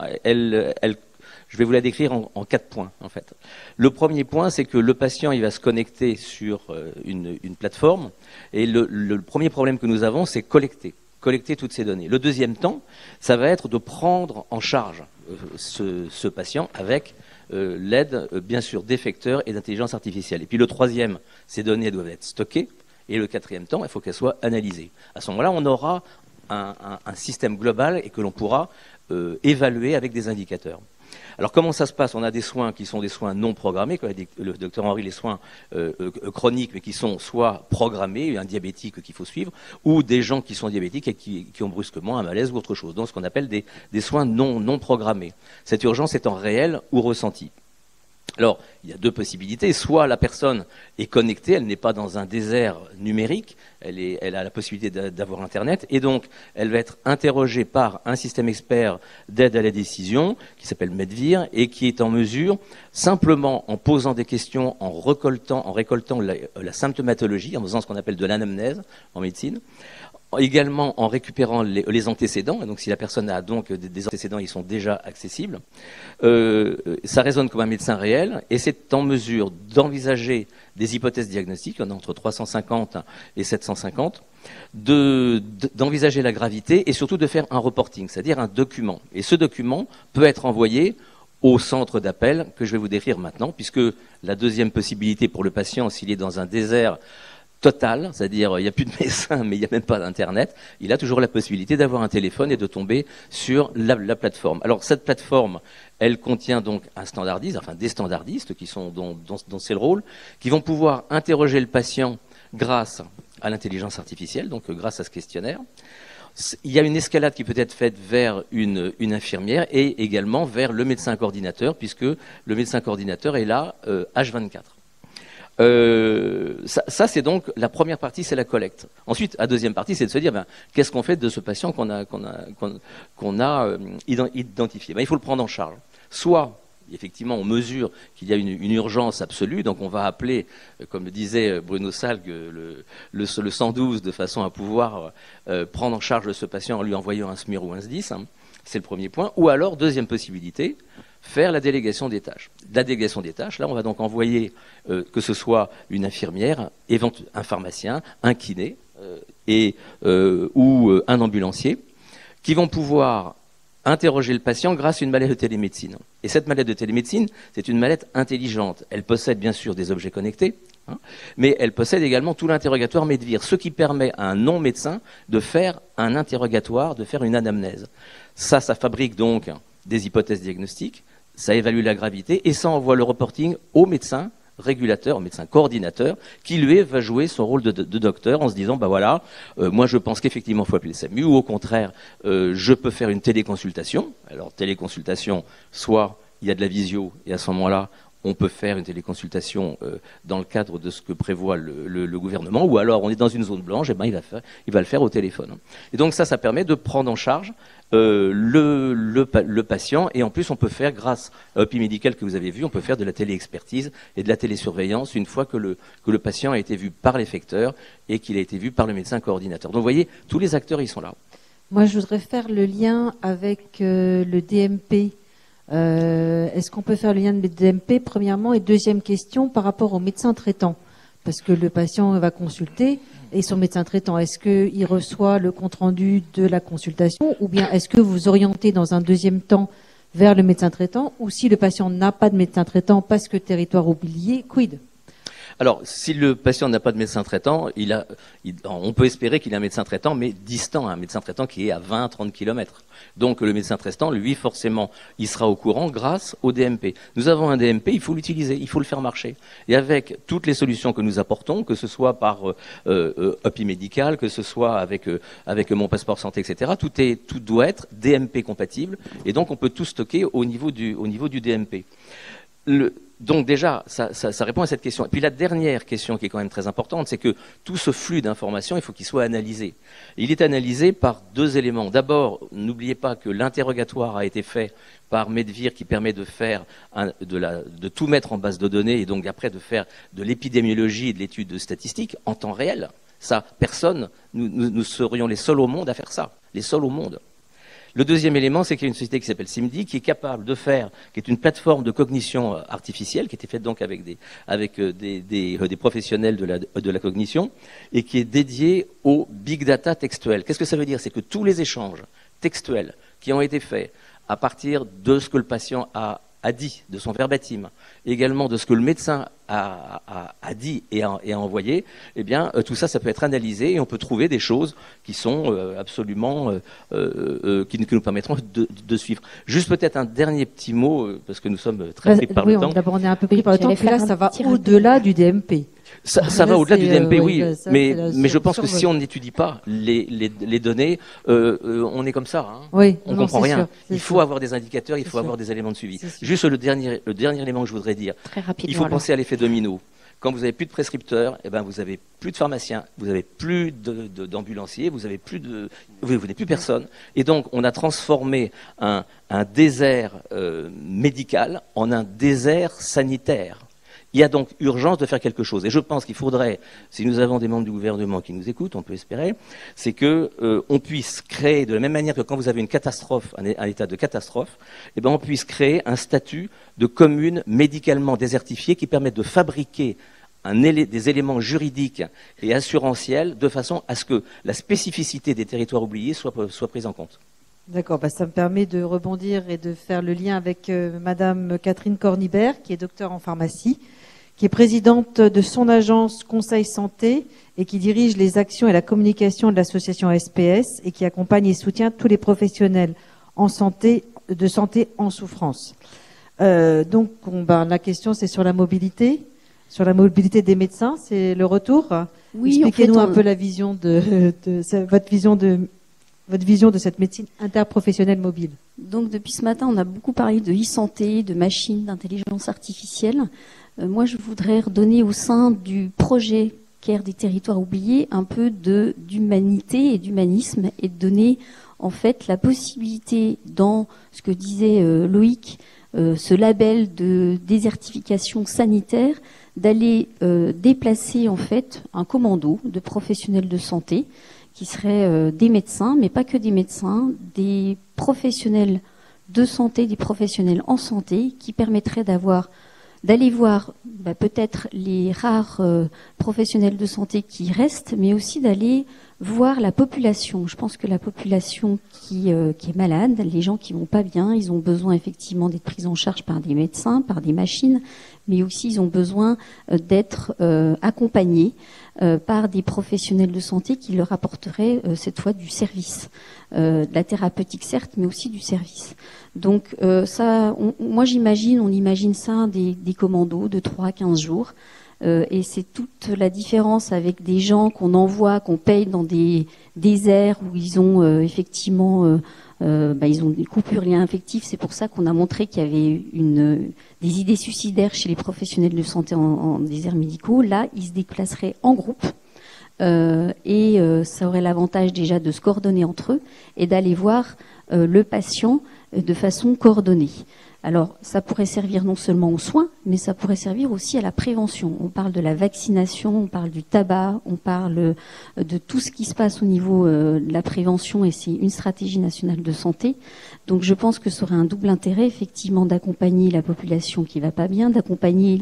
je vais vous la décrire en 4 points en fait. Le premier point, c'est que le patient, il va se connecter sur une plateforme, et le premier problème que nous avons, c'est collecter toutes ces données. Le deuxième temps, ça va être de prendre en charge ce patient avec l'aide, bien sûr, d'effecteurs et d'intelligence artificielle. Et puis le troisième, ces données doivent être stockées. Et le quatrième temps, il faut qu'elles soient analysées. À ce moment-là, on aura un système global et que l'on pourra évaluer avec des indicateurs. Alors comment ça se passe? On a des soins qui sont des soins non programmés, comme a dit le docteur Henry, les soins chroniques, mais qui sont soit programmés, un diabétique qu'il faut suivre, ou des gens qui sont diabétiques et qui ont brusquement un malaise ou autre chose. Donc ce qu'on appelle des soins non programmés. Cette urgence étant réelle ou ressentie. Alors, il y a 2 possibilités. Soit la personne est connectée, elle n'est pas dans un désert numérique, elle a la possibilité d'avoir Internet, et donc elle va être interrogée par un système expert d'aide à la décision, qui s'appelle Medvir, et qui est en mesure, simplement en posant des questions, en récoltant la symptomatologie, en faisant ce qu'on appelle de l'anamnèse en médecine, également en récupérant les antécédents, et donc si la personne a donc des antécédents, ils sont déjà accessibles. Ça résonne comme un médecin réel, et c'est en mesure d'envisager des hypothèses diagnostiques, il y en a entre 350 et 750, d'envisager la gravité et surtout de faire un reporting, c'est-à-dire un document. Et ce document peut être envoyé au centre d'appel que je vais vous décrire maintenant, puisque la deuxième possibilité pour le patient, s'il est dans un désert total, c'est-à-dire il n'y a plus de médecin, mais il n'y a même pas d'Internet, il a toujours la possibilité d'avoir un téléphone et de tomber sur la plateforme. Alors cette plateforme, elle contient donc un standardiste, enfin des standardistes qui sont dont c'est le rôle, qui vont pouvoir interroger le patient grâce à l'intelligence artificielle, donc grâce à ce questionnaire. Il y a une escalade qui peut être faite vers une infirmière et également vers le médecin coordinateur, puisque le médecin coordinateur est là H24. Ça c'est donc la première partie, c'est la collecte. Ensuite, la deuxième partie, c'est de se dire qu'est-ce qu'on fait de ce patient qu'on a identifié. Il faut le prendre en charge. Soit, effectivement, on mesure qu'il y a une urgence absolue, donc on va appeler, comme le disait Bruno Salgue, le 112 de façon à pouvoir prendre en charge ce patient en lui envoyant un SMUR ou un SDIS. C'est le premier point. Ou alors, deuxième possibilité, faire la délégation des tâches. La délégation des tâches, là, on va donc envoyer que ce soit une infirmière, un pharmacien, un kiné ou un ambulancier, qui vont pouvoir interroger le patient grâce à une mallette de télémédecine. Et cette mallette de télémédecine, c'est une mallette intelligente. Elle possède bien sûr des objets connectés, mais elle possède également tout l'interrogatoire Medvir, ce qui permet à un non-médecin de faire un interrogatoire, de faire une anamnèse. Ça fabrique donc des hypothèses diagnostiques, ça évalue la gravité et ça envoie le reporting au médecin régulateur, au médecin coordinateur, qui lui va jouer son rôle de docteur en se disant moi je pense qu'effectivement il faut appeler le SAMU, ou au contraire je peux faire une téléconsultation. Alors téléconsultation, soit il y a de la visio et à ce moment-là on peut faire une téléconsultation dans le cadre de ce que prévoit le gouvernement, ou alors on est dans une zone blanche, et il va le faire au téléphone. Et donc ça permet de prendre en charge le patient, et en plus on peut faire, grâce à l'OPI médical que vous avez vu, on peut faire de la téléexpertise et de la télésurveillance une fois que le patient a été vu par l'effecteur et qu'il a été vu par le médecin coordinateur. Donc vous voyez, tous les acteurs ils sont là. Moi je voudrais faire le lien avec le DMP. Est-ce qu'on peut faire le lien de DMP premièrement, et deuxième question par rapport au médecin traitant, parce que le patient va consulter et son médecin traitant, est-ce qu'il reçoit le compte-rendu de la consultation, ou bien est-ce que vous orientez dans un deuxième temps vers le médecin traitant, ou si le patient n'a pas de médecin traitant parce que territoire oublié, quid? Alors, si le patient n'a pas de médecin traitant, on peut espérer qu'il a un médecin traitant, mais distant, un médecin traitant qui est à 20-30 km. Donc le médecin traitant, lui, forcément, il sera au courant grâce au DMP. Nous avons un DMP, il faut l'utiliser, il faut le faire marcher. Et avec toutes les solutions que nous apportons, que ce soit par API médical, que ce soit avec mon passeport santé, etc., tout doit être DMP compatible. Et donc on peut tout stocker au niveau du DMP. Donc déjà, ça répond à cette question. Et puis la dernière question qui est quand même très importante, c'est que tout ce flux d'informations, il faut qu'il soit analysé. Il est analysé par deux éléments. D'abord, n'oubliez pas que l'interrogatoire a été fait par Medvir qui permet de faire de tout mettre en base de données et donc après de faire de l'épidémiologie et de l'étude de statistiques en temps réel. Ça, personne, nous serions les seuls au monde à faire ça. Les seuls au monde. Le deuxième élément, c'est qu'il y a une société qui s'appelle Simdi, qui est capable de faire, qui est une plateforme de cognition artificielle, qui a été faite donc avec des professionnels de la cognition, et qui est dédiée au big data textuel. Qu'est-ce que ça veut dire? C'est que tous les échanges textuels qui ont été faits à partir de ce que le patient a dit, de son verbatim, également de ce que le médecin a dit et a envoyé, eh bien, tout ça, ça peut être analysé et on peut trouver des choses qui sont absolument, qui nous permettront de suivre. Juste peut-être un dernier petit mot, parce que nous sommes très pris par le temps. D'abord, on est un peu pris par le temps, puis là, ça va au-delà du DMP. Ça va au-delà du DMP, oui, mais je pense que si on n'étudie pas les données, on est comme ça, hein. Oui, on comprend rien. Il faut avoir des indicateurs, il faut avoir des éléments de suivi. Juste le dernier élément que je voudrais dire, il faut penser à l'effet domino. Quand vous avez plus de prescripteurs, eh ben vous avez plus de pharmaciens, vous avez plus d'ambulanciers, vous n'avez plus personne. Et donc on a transformé un désert médical en un désert sanitaire. Il y a donc urgence de faire quelque chose. Et je pense qu'il faudrait, si nous avons des membres du gouvernement qui nous écoutent, on peut espérer, c'est que on puisse créer, de la même manière que quand vous avez une catastrophe, un état de catastrophe, eh ben on puisse créer un statut de commune médicalement désertifiée qui permette de fabriquer des éléments juridiques et assurantiels de façon à ce que la spécificité des territoires oubliés soit prise en compte. D'accord, ça me permet de rebondir et de faire le lien avec Madame Catherine Cornibert, qui est docteure en pharmacie, qui est présidente de son agence Conseil Santé et qui dirige les actions et la communication de l'association SPS et qui accompagne et soutient tous les professionnels de santé en souffrance. Donc, la question, c'est sur la mobilité des médecins, c'est le retour. Oui, expliquez-nous un peu la vision votre vision de cette médecine interprofessionnelle mobile. Donc depuis ce matin, on a beaucoup parlé de e-santé, de machines, d'intelligence artificielle. Moi, je voudrais redonner au sein du projet Care des territoires oubliés un peu d'humanité et d'humanisme et de donner en fait la possibilité dans ce que disait Loïc, ce label de désertification sanitaire, d'aller déplacer en fait un commando de professionnels de santé qui seraient des médecins, mais pas que des médecins, des professionnels de santé, des professionnels en santé, qui permettraient d'aller voir peut-être les rares professionnels de santé qui restent, mais aussi d'aller voir la population. Je pense que la population qui est malade, les gens qui vont pas bien, ils ont besoin effectivement d'être pris en charge par des médecins, par des machines, mais aussi ils ont besoin d'être accompagnés par des professionnels de santé qui leur apporteraient cette fois du service, de la thérapeutique certes, mais aussi du service. Donc moi on imagine ça des commandos de 3 à 15 jours. Et c'est toute la différence avec des gens qu'on envoie, qu'on paye dans des déserts où ils ont effectivement ils ont des coupures liens affectifs. C'est pour ça qu'on a montré qu'il y avait des idées suicidaires chez les professionnels de santé en déserts médicaux. Là, ils se déplaceraient en groupe et ça aurait l'avantage déjà de se coordonner entre eux et d'aller voir le patient de façon coordonnée. Alors, ça pourrait servir non seulement aux soins, mais ça pourrait servir aussi à la prévention. On parle de la vaccination, on parle du tabac, on parle de tout ce qui se passe au niveau de la prévention, et c'est une stratégie nationale de santé. Donc, je pense que ça aurait un double intérêt, effectivement, d'accompagner la population qui va pas bien, d'accompagner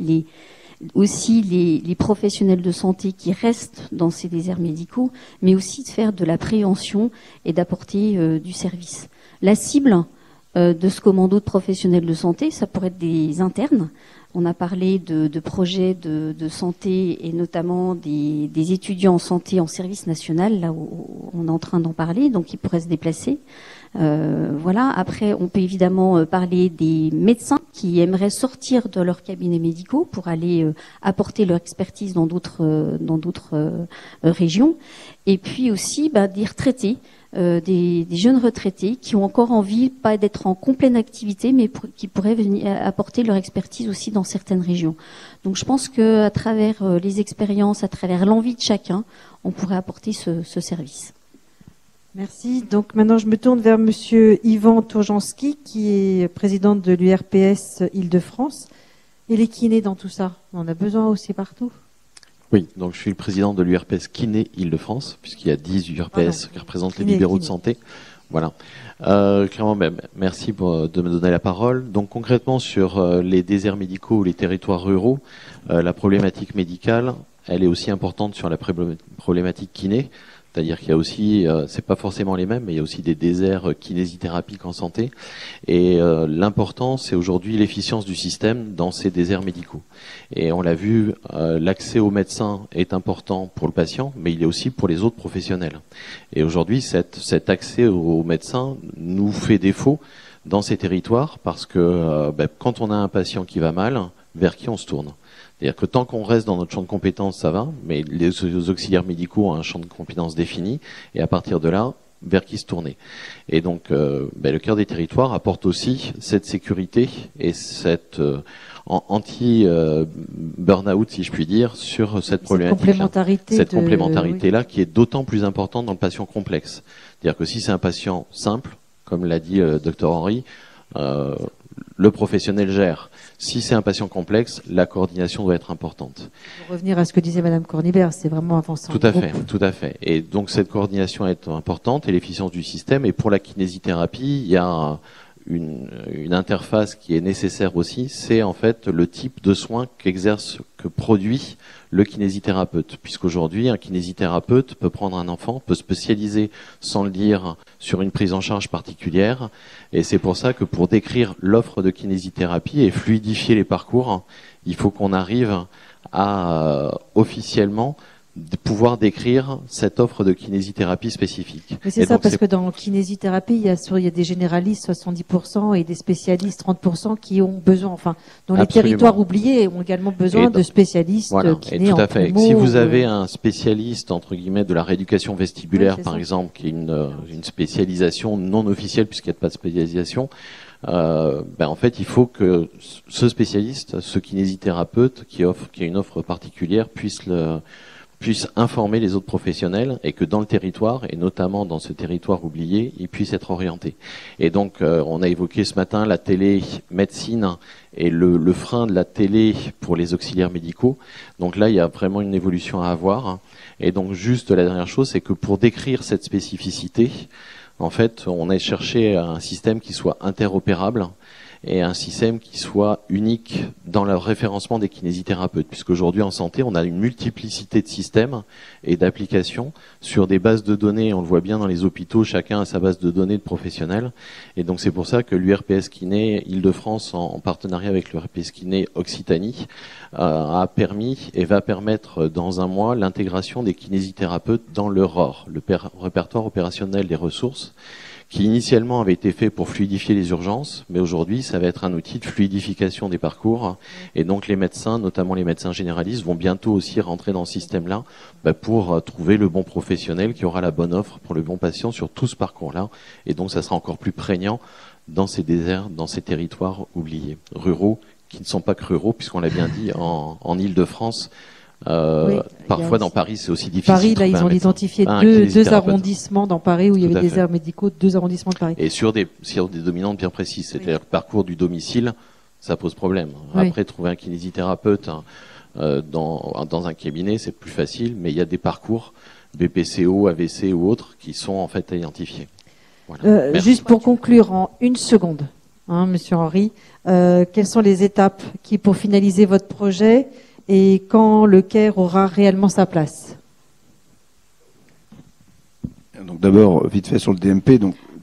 les professionnels de santé qui restent dans ces déserts médicaux, mais aussi de faire de la prévention et d'apporter du service. La cible de ce commando de professionnels de santé, ça pourrait être des internes On a parlé de projets de santé et notamment des étudiants en santé en service national, là où on est en train d'en parler, donc ils pourraient se déplacer. Voilà. Après, on peut évidemment parler des médecins qui aimeraient sortir de leurs cabinets médicaux pour aller apporter leur expertise dans d'autres régions. Et puis aussi des retraités. Des jeunes retraités qui ont encore envie, pas d'être en complète activité, mais qui pourraient venir apporter leur expertise aussi dans certaines régions. Donc je pense que à travers les expériences, à travers l'envie de chacun, on pourrait apporter ce service. Merci. Donc maintenant, je me tourne vers Monsieur Yvan Tourjanski, qui est président de l'URPS Île-de-France. Et les kinés dans tout ça, on en a besoin aussi partout? Oui, donc je suis le président de l'URPS Kiné Île-de-France, puisqu'il y a 10 URPS qui représentent les libéraux de santé. Voilà. Clairement, merci de me donner la parole. Donc concrètement, sur les déserts médicaux ou les territoires ruraux, la problématique médicale, elle est aussi importante sur la problématique kiné. C'est-à-dire qu'il y a aussi, c'est pas forcément les mêmes, mais il y a aussi des déserts kinésithérapiques en santé. Et l'important, c'est aujourd'hui l'efficience du système dans ces déserts médicaux. Et on l'a vu, l'accès aux médecins est important pour le patient, mais il est aussi pour les autres professionnels. Et aujourd'hui, cet accès aux médecins nous fait défaut dans ces territoires parce que quand on a un patient qui va mal, vers qui on se tourne? C'est-à-dire que tant qu'on reste dans notre champ de compétences, ça va, mais les auxiliaires médicaux ont un champ de compétences défini, et à partir de là, vers qui se tourner. Et donc, le cœur des territoires apporte aussi cette sécurité et cette anti-burn-out, si je puis dire, sur cette problématique-là. Cette complémentarité-là qui est d'autant plus importante dans le patient complexe. C'est-à-dire que si c'est un patient simple, comme l'a dit le docteur Henry, le professionnel gère. Si c'est un patient complexe, la coordination doit être importante. Pour revenir à ce que disait Madame Cornibert, c'est vraiment avançant. Tout à fait, tout à fait. Et donc cette coordination est importante et l'efficience du système. Et pour la kinésithérapie, il y a une interface qui est nécessaire aussi, c'est en fait le type de soins que produit le kinésithérapeute. Puisqu'aujourd'hui, un kinésithérapeute peut prendre un enfant, peut spécialiser sans le dire sur une prise en charge particulière. Et c'est pour ça que pour décrire l'offre de kinésithérapie et fluidifier les parcours, il faut qu'on arrive à officiellement de pouvoir décrire cette offre de kinésithérapie spécifique. Mais c'est ça, parce que dans kinésithérapie, il y a des généralistes 70% et des spécialistes 30% qui ont besoin, enfin, dans les territoires oubliés, ont également besoin de spécialistes kinés. Et tout à fait. Si vous avez un spécialiste, entre guillemets, de la rééducation vestibulaire, par exemple, qui est une spécialisation non officielle puisqu'il n'y a pas de spécialisation, en fait, il faut que ce spécialiste, ce kinésithérapeute qui a une offre particulière, puisse informer les autres professionnels et que dans le territoire, et notamment dans ce territoire oublié, ils puissent être orientés. Et donc, on a évoqué ce matin la télémédecine et le frein de la télé pour les auxiliaires médicaux. Donc là, il y a vraiment une évolution à avoir. Et donc, juste la dernière chose, c'est que pour décrire cette spécificité, en fait, on a cherché un système qui soit interopérable et un système qui soit unique dans le référencement des kinésithérapeutes. Puisqu'aujourd'hui, en santé, on a une multiplicité de systèmes et d'applications sur des bases de données. On le voit bien dans les hôpitaux, chacun a sa base de données de professionnels. Et donc, c'est pour ça que l'URPS Kiné Île-de-France, en partenariat avec l'URPS Kiné Occitanie, a permis et va permettre dans un mois l'intégration des kinésithérapeutes dans le ROR, le répertoire opérationnel des ressources, qui initialement avait été fait pour fluidifier les urgences, mais aujourd'hui ça va être un outil de fluidification des parcours, et donc les médecins, notamment les médecins généralistes, vont bientôt aussi rentrer dans ce système-là pour trouver le bon professionnel qui aura la bonne offre pour le bon patient sur tout ce parcours-là, et donc ça sera encore plus prégnant dans ces déserts, dans ces territoires oubliés, ruraux, qui ne sont pas que ruraux, puisqu'on l'a bien dit, en Île-de-France. Parfois dans Paris c'est aussi difficile. Paris, là, ils ont identifié deux arrondissements dans Paris où il y avait des déserts médicaux, 2 arrondissements de Paris. Et sur des dominantes bien précises, c'est-à-dire le parcours du domicile, ça pose problème. Après, trouver un kinésithérapeute dans un cabinet, c'est plus facile, mais il y a des parcours BPCO, AVC ou autres qui sont en fait identifiés. Voilà. Juste pour conclure en 1 seconde, Monsieur Henry, quelles sont les étapes pour finaliser votre projet et quand le CARE aura réellement sa place? Donc d'abord, vite fait sur le DMP, donc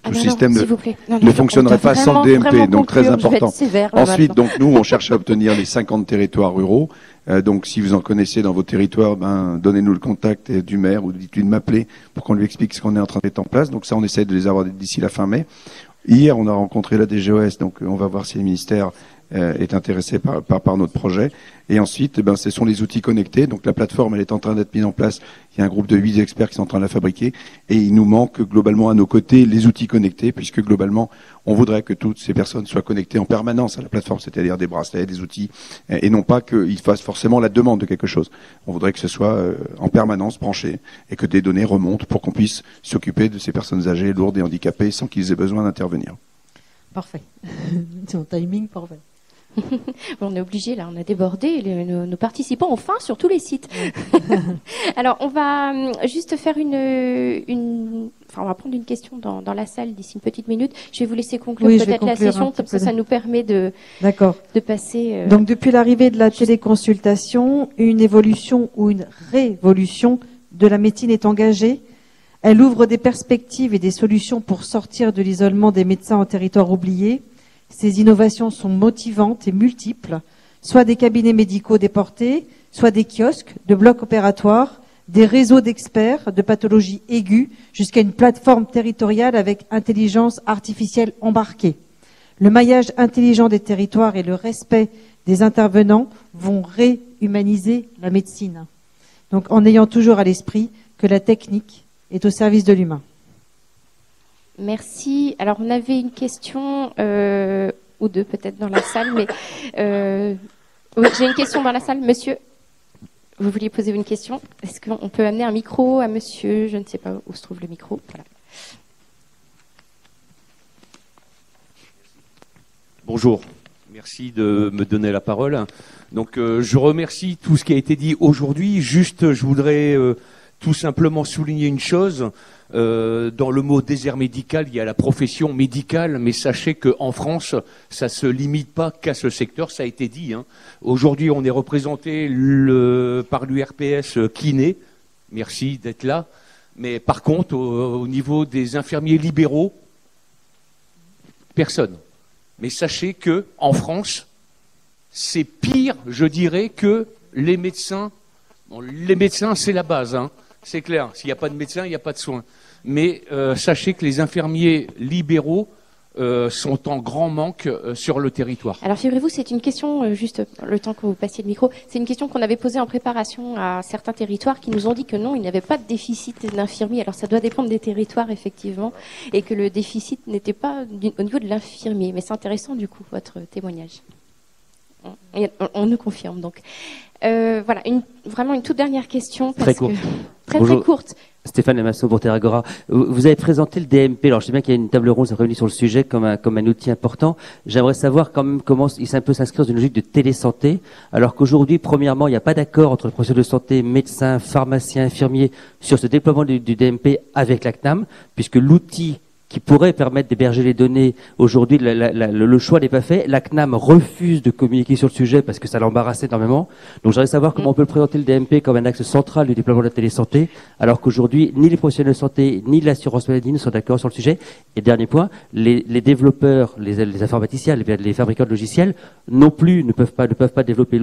Tout non, système s'il vous plaît. Non, ne fonctionnerait pas sans le DMP, donc très important. Ensuite, maintenant. donc nous, on cherche à obtenir les 50 territoires ruraux. Donc, si vous en connaissez dans vos territoires, donnez-nous le contact du maire ou dites-lui de m'appeler pour qu'on lui explique ce qu'on est en train de mettre en place. Donc ça, on essaie de les avoir d'ici la fin mai. Hier, on a rencontré la DGOS, donc on va voir si le ministère est intéressé par notre projet. Et ensuite, ce sont les outils connectés. Donc la plateforme, elle est en train d'être mise en place. Il y a un groupe de 8 experts qui sont en train de la fabriquer. Et il nous manque globalement à nos côtés les outils connectés, puisque globalement, on voudrait que toutes ces personnes soient connectées en permanence à la plateforme, c'est-à-dire des bracelets, des outils, et non pas qu'ils fassent forcément la demande de quelque chose. On voudrait que ce soit en permanence branché et que des données remontent pour qu'on puisse s'occuper de ces personnes âgées, lourdes et handicapées sans qu'ils aient besoin d'intervenir. Parfait. C'est un timing parfait. Bon, on est obligé, là, on a débordé. Nos participants ont faim sur tous les sites. Alors, on va juste faire on va prendre une question dans la salle d'ici une petite minute. Je vais vous laisser conclure peut-être la session, comme ça nous permet de passer. Donc, depuis l'arrivée de la téléconsultation, une évolution ou une révolution de la médecine est engagée. Elle ouvre des perspectives et des solutions pour sortir de l'isolement des médecins en territoire oublié. Ces innovations sont motivantes et multiples, soit des cabinets médicaux déportés, soit des kiosques, de blocs opératoires, des réseaux d'experts de pathologies aiguës, jusqu'à une plateforme territoriale avec intelligence artificielle embarquée. Le maillage intelligent des territoires et le respect des intervenants vont réhumaniser la médecine. Donc, en ayant toujours à l'esprit que la technique est au service de l'humain. Merci. Alors, on avait une question, ou deux peut-être dans la salle, mais oui, j'ai une question dans la salle. Monsieur, vous vouliez poser une question? Est-ce qu'on peut amener un micro à monsieur? Je ne sais pas où se trouve le micro. Voilà. Bonjour. Merci de me donner la parole. Donc, je remercie tout ce qui a été dit aujourd'hui. Juste, je voudrais tout simplement souligner une chose. Dans le mot désert médical, il y a la profession médicale, mais sachez qu'en France, ça se limite pas qu'à ce secteur, ça a été dit. Aujourd'hui, on est représenté par l'URPS kiné, merci d'être là, mais par contre, au niveau des infirmiers libéraux, personne. Mais sachez que en France, c'est pire, je dirais, que les médecins. Bon, les médecins, c'est la base, c'est clair. S'il n'y a pas de médecin, il n'y a pas de soins. Mais sachez que les infirmiers libéraux sont en grand manque sur le territoire. Alors, figurez-vous, c'est une question, juste le temps que vous passiez le micro, c'est une question qu'on avait posée en préparation à certains territoires qui nous ont dit que non, il n'y avait pas de déficit d'infirmiers. Alors, ça doit dépendre des territoires, effectivement, et que le déficit n'était pas au niveau de l'infirmier. Mais c'est intéressant, du coup, votre témoignage. On nous confirme, donc. Voilà, vraiment une toute dernière question. Très courte. Très courte. Stéphane Lamasso pour Terragora. Vous avez présenté le DMP. Alors, je sais bien qu'il y a une table ronde réunie sur le sujet comme un outil important. J'aimerais savoir quand même comment il peut s'inscrire dans une logique de télésanté. Alors qu'aujourd'hui, premièrement, il n'y a pas d'accord entre le professionnel de santé, médecins, pharmaciens, infirmiers sur ce déploiement du DMP avec la CNAM, puisque l'outil qui pourrait permettre d'héberger les données, aujourd'hui, le choix n'est pas fait. La CNAM refuse de communiquer sur le sujet parce que ça l'embarrasse énormément. Donc, j'aimerais savoir comment on peut présenter le DMP comme un axe central du déploiement de la télésanté, alors qu'aujourd'hui, ni les professionnels de santé, ni l'assurance maladie ne sont d'accord sur le sujet. Et dernier point, les développeurs, les informaticiens, les fabricants de logiciels, non plus ne peuvent pas développer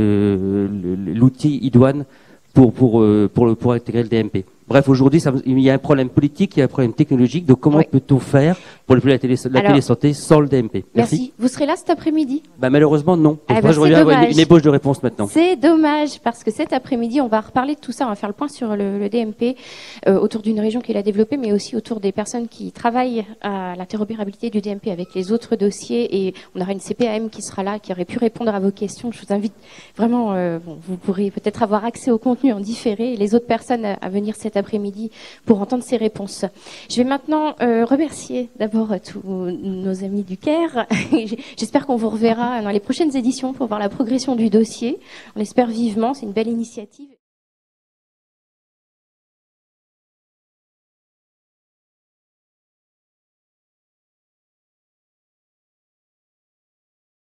l'outil idoine pour intégrer le DMP. Bref, aujourd'hui, il y a un problème politique, il y a un problème technologique. Donc, comment peut-on faire pour déployer la télésanté sans le DMP? Merci. Vous serez là cet après-midi? Malheureusement, non. Je reviens avoir une ébauche de réponse maintenant. C'est dommage, parce que cet après-midi, on va reparler de tout ça. On va faire le point sur le DMP, autour d'une région qui l'a développé, mais aussi autour des personnes qui travaillent à l'interopérabilité du DMP avec les autres dossiers. Et on aura une CPAM qui sera là, qui aurait pu répondre à vos questions. Je vous invite vraiment, vous pourrez peut-être avoir accès au contenu en différé et les autres personnes à venir cet après-midi pour entendre ces réponses. Je vais maintenant remercier d'abord tous nos amis du Caire. J'espère qu'on vous reverra dans les prochaines éditions pour voir la progression du dossier. On l'espère vivement, c'est une belle initiative.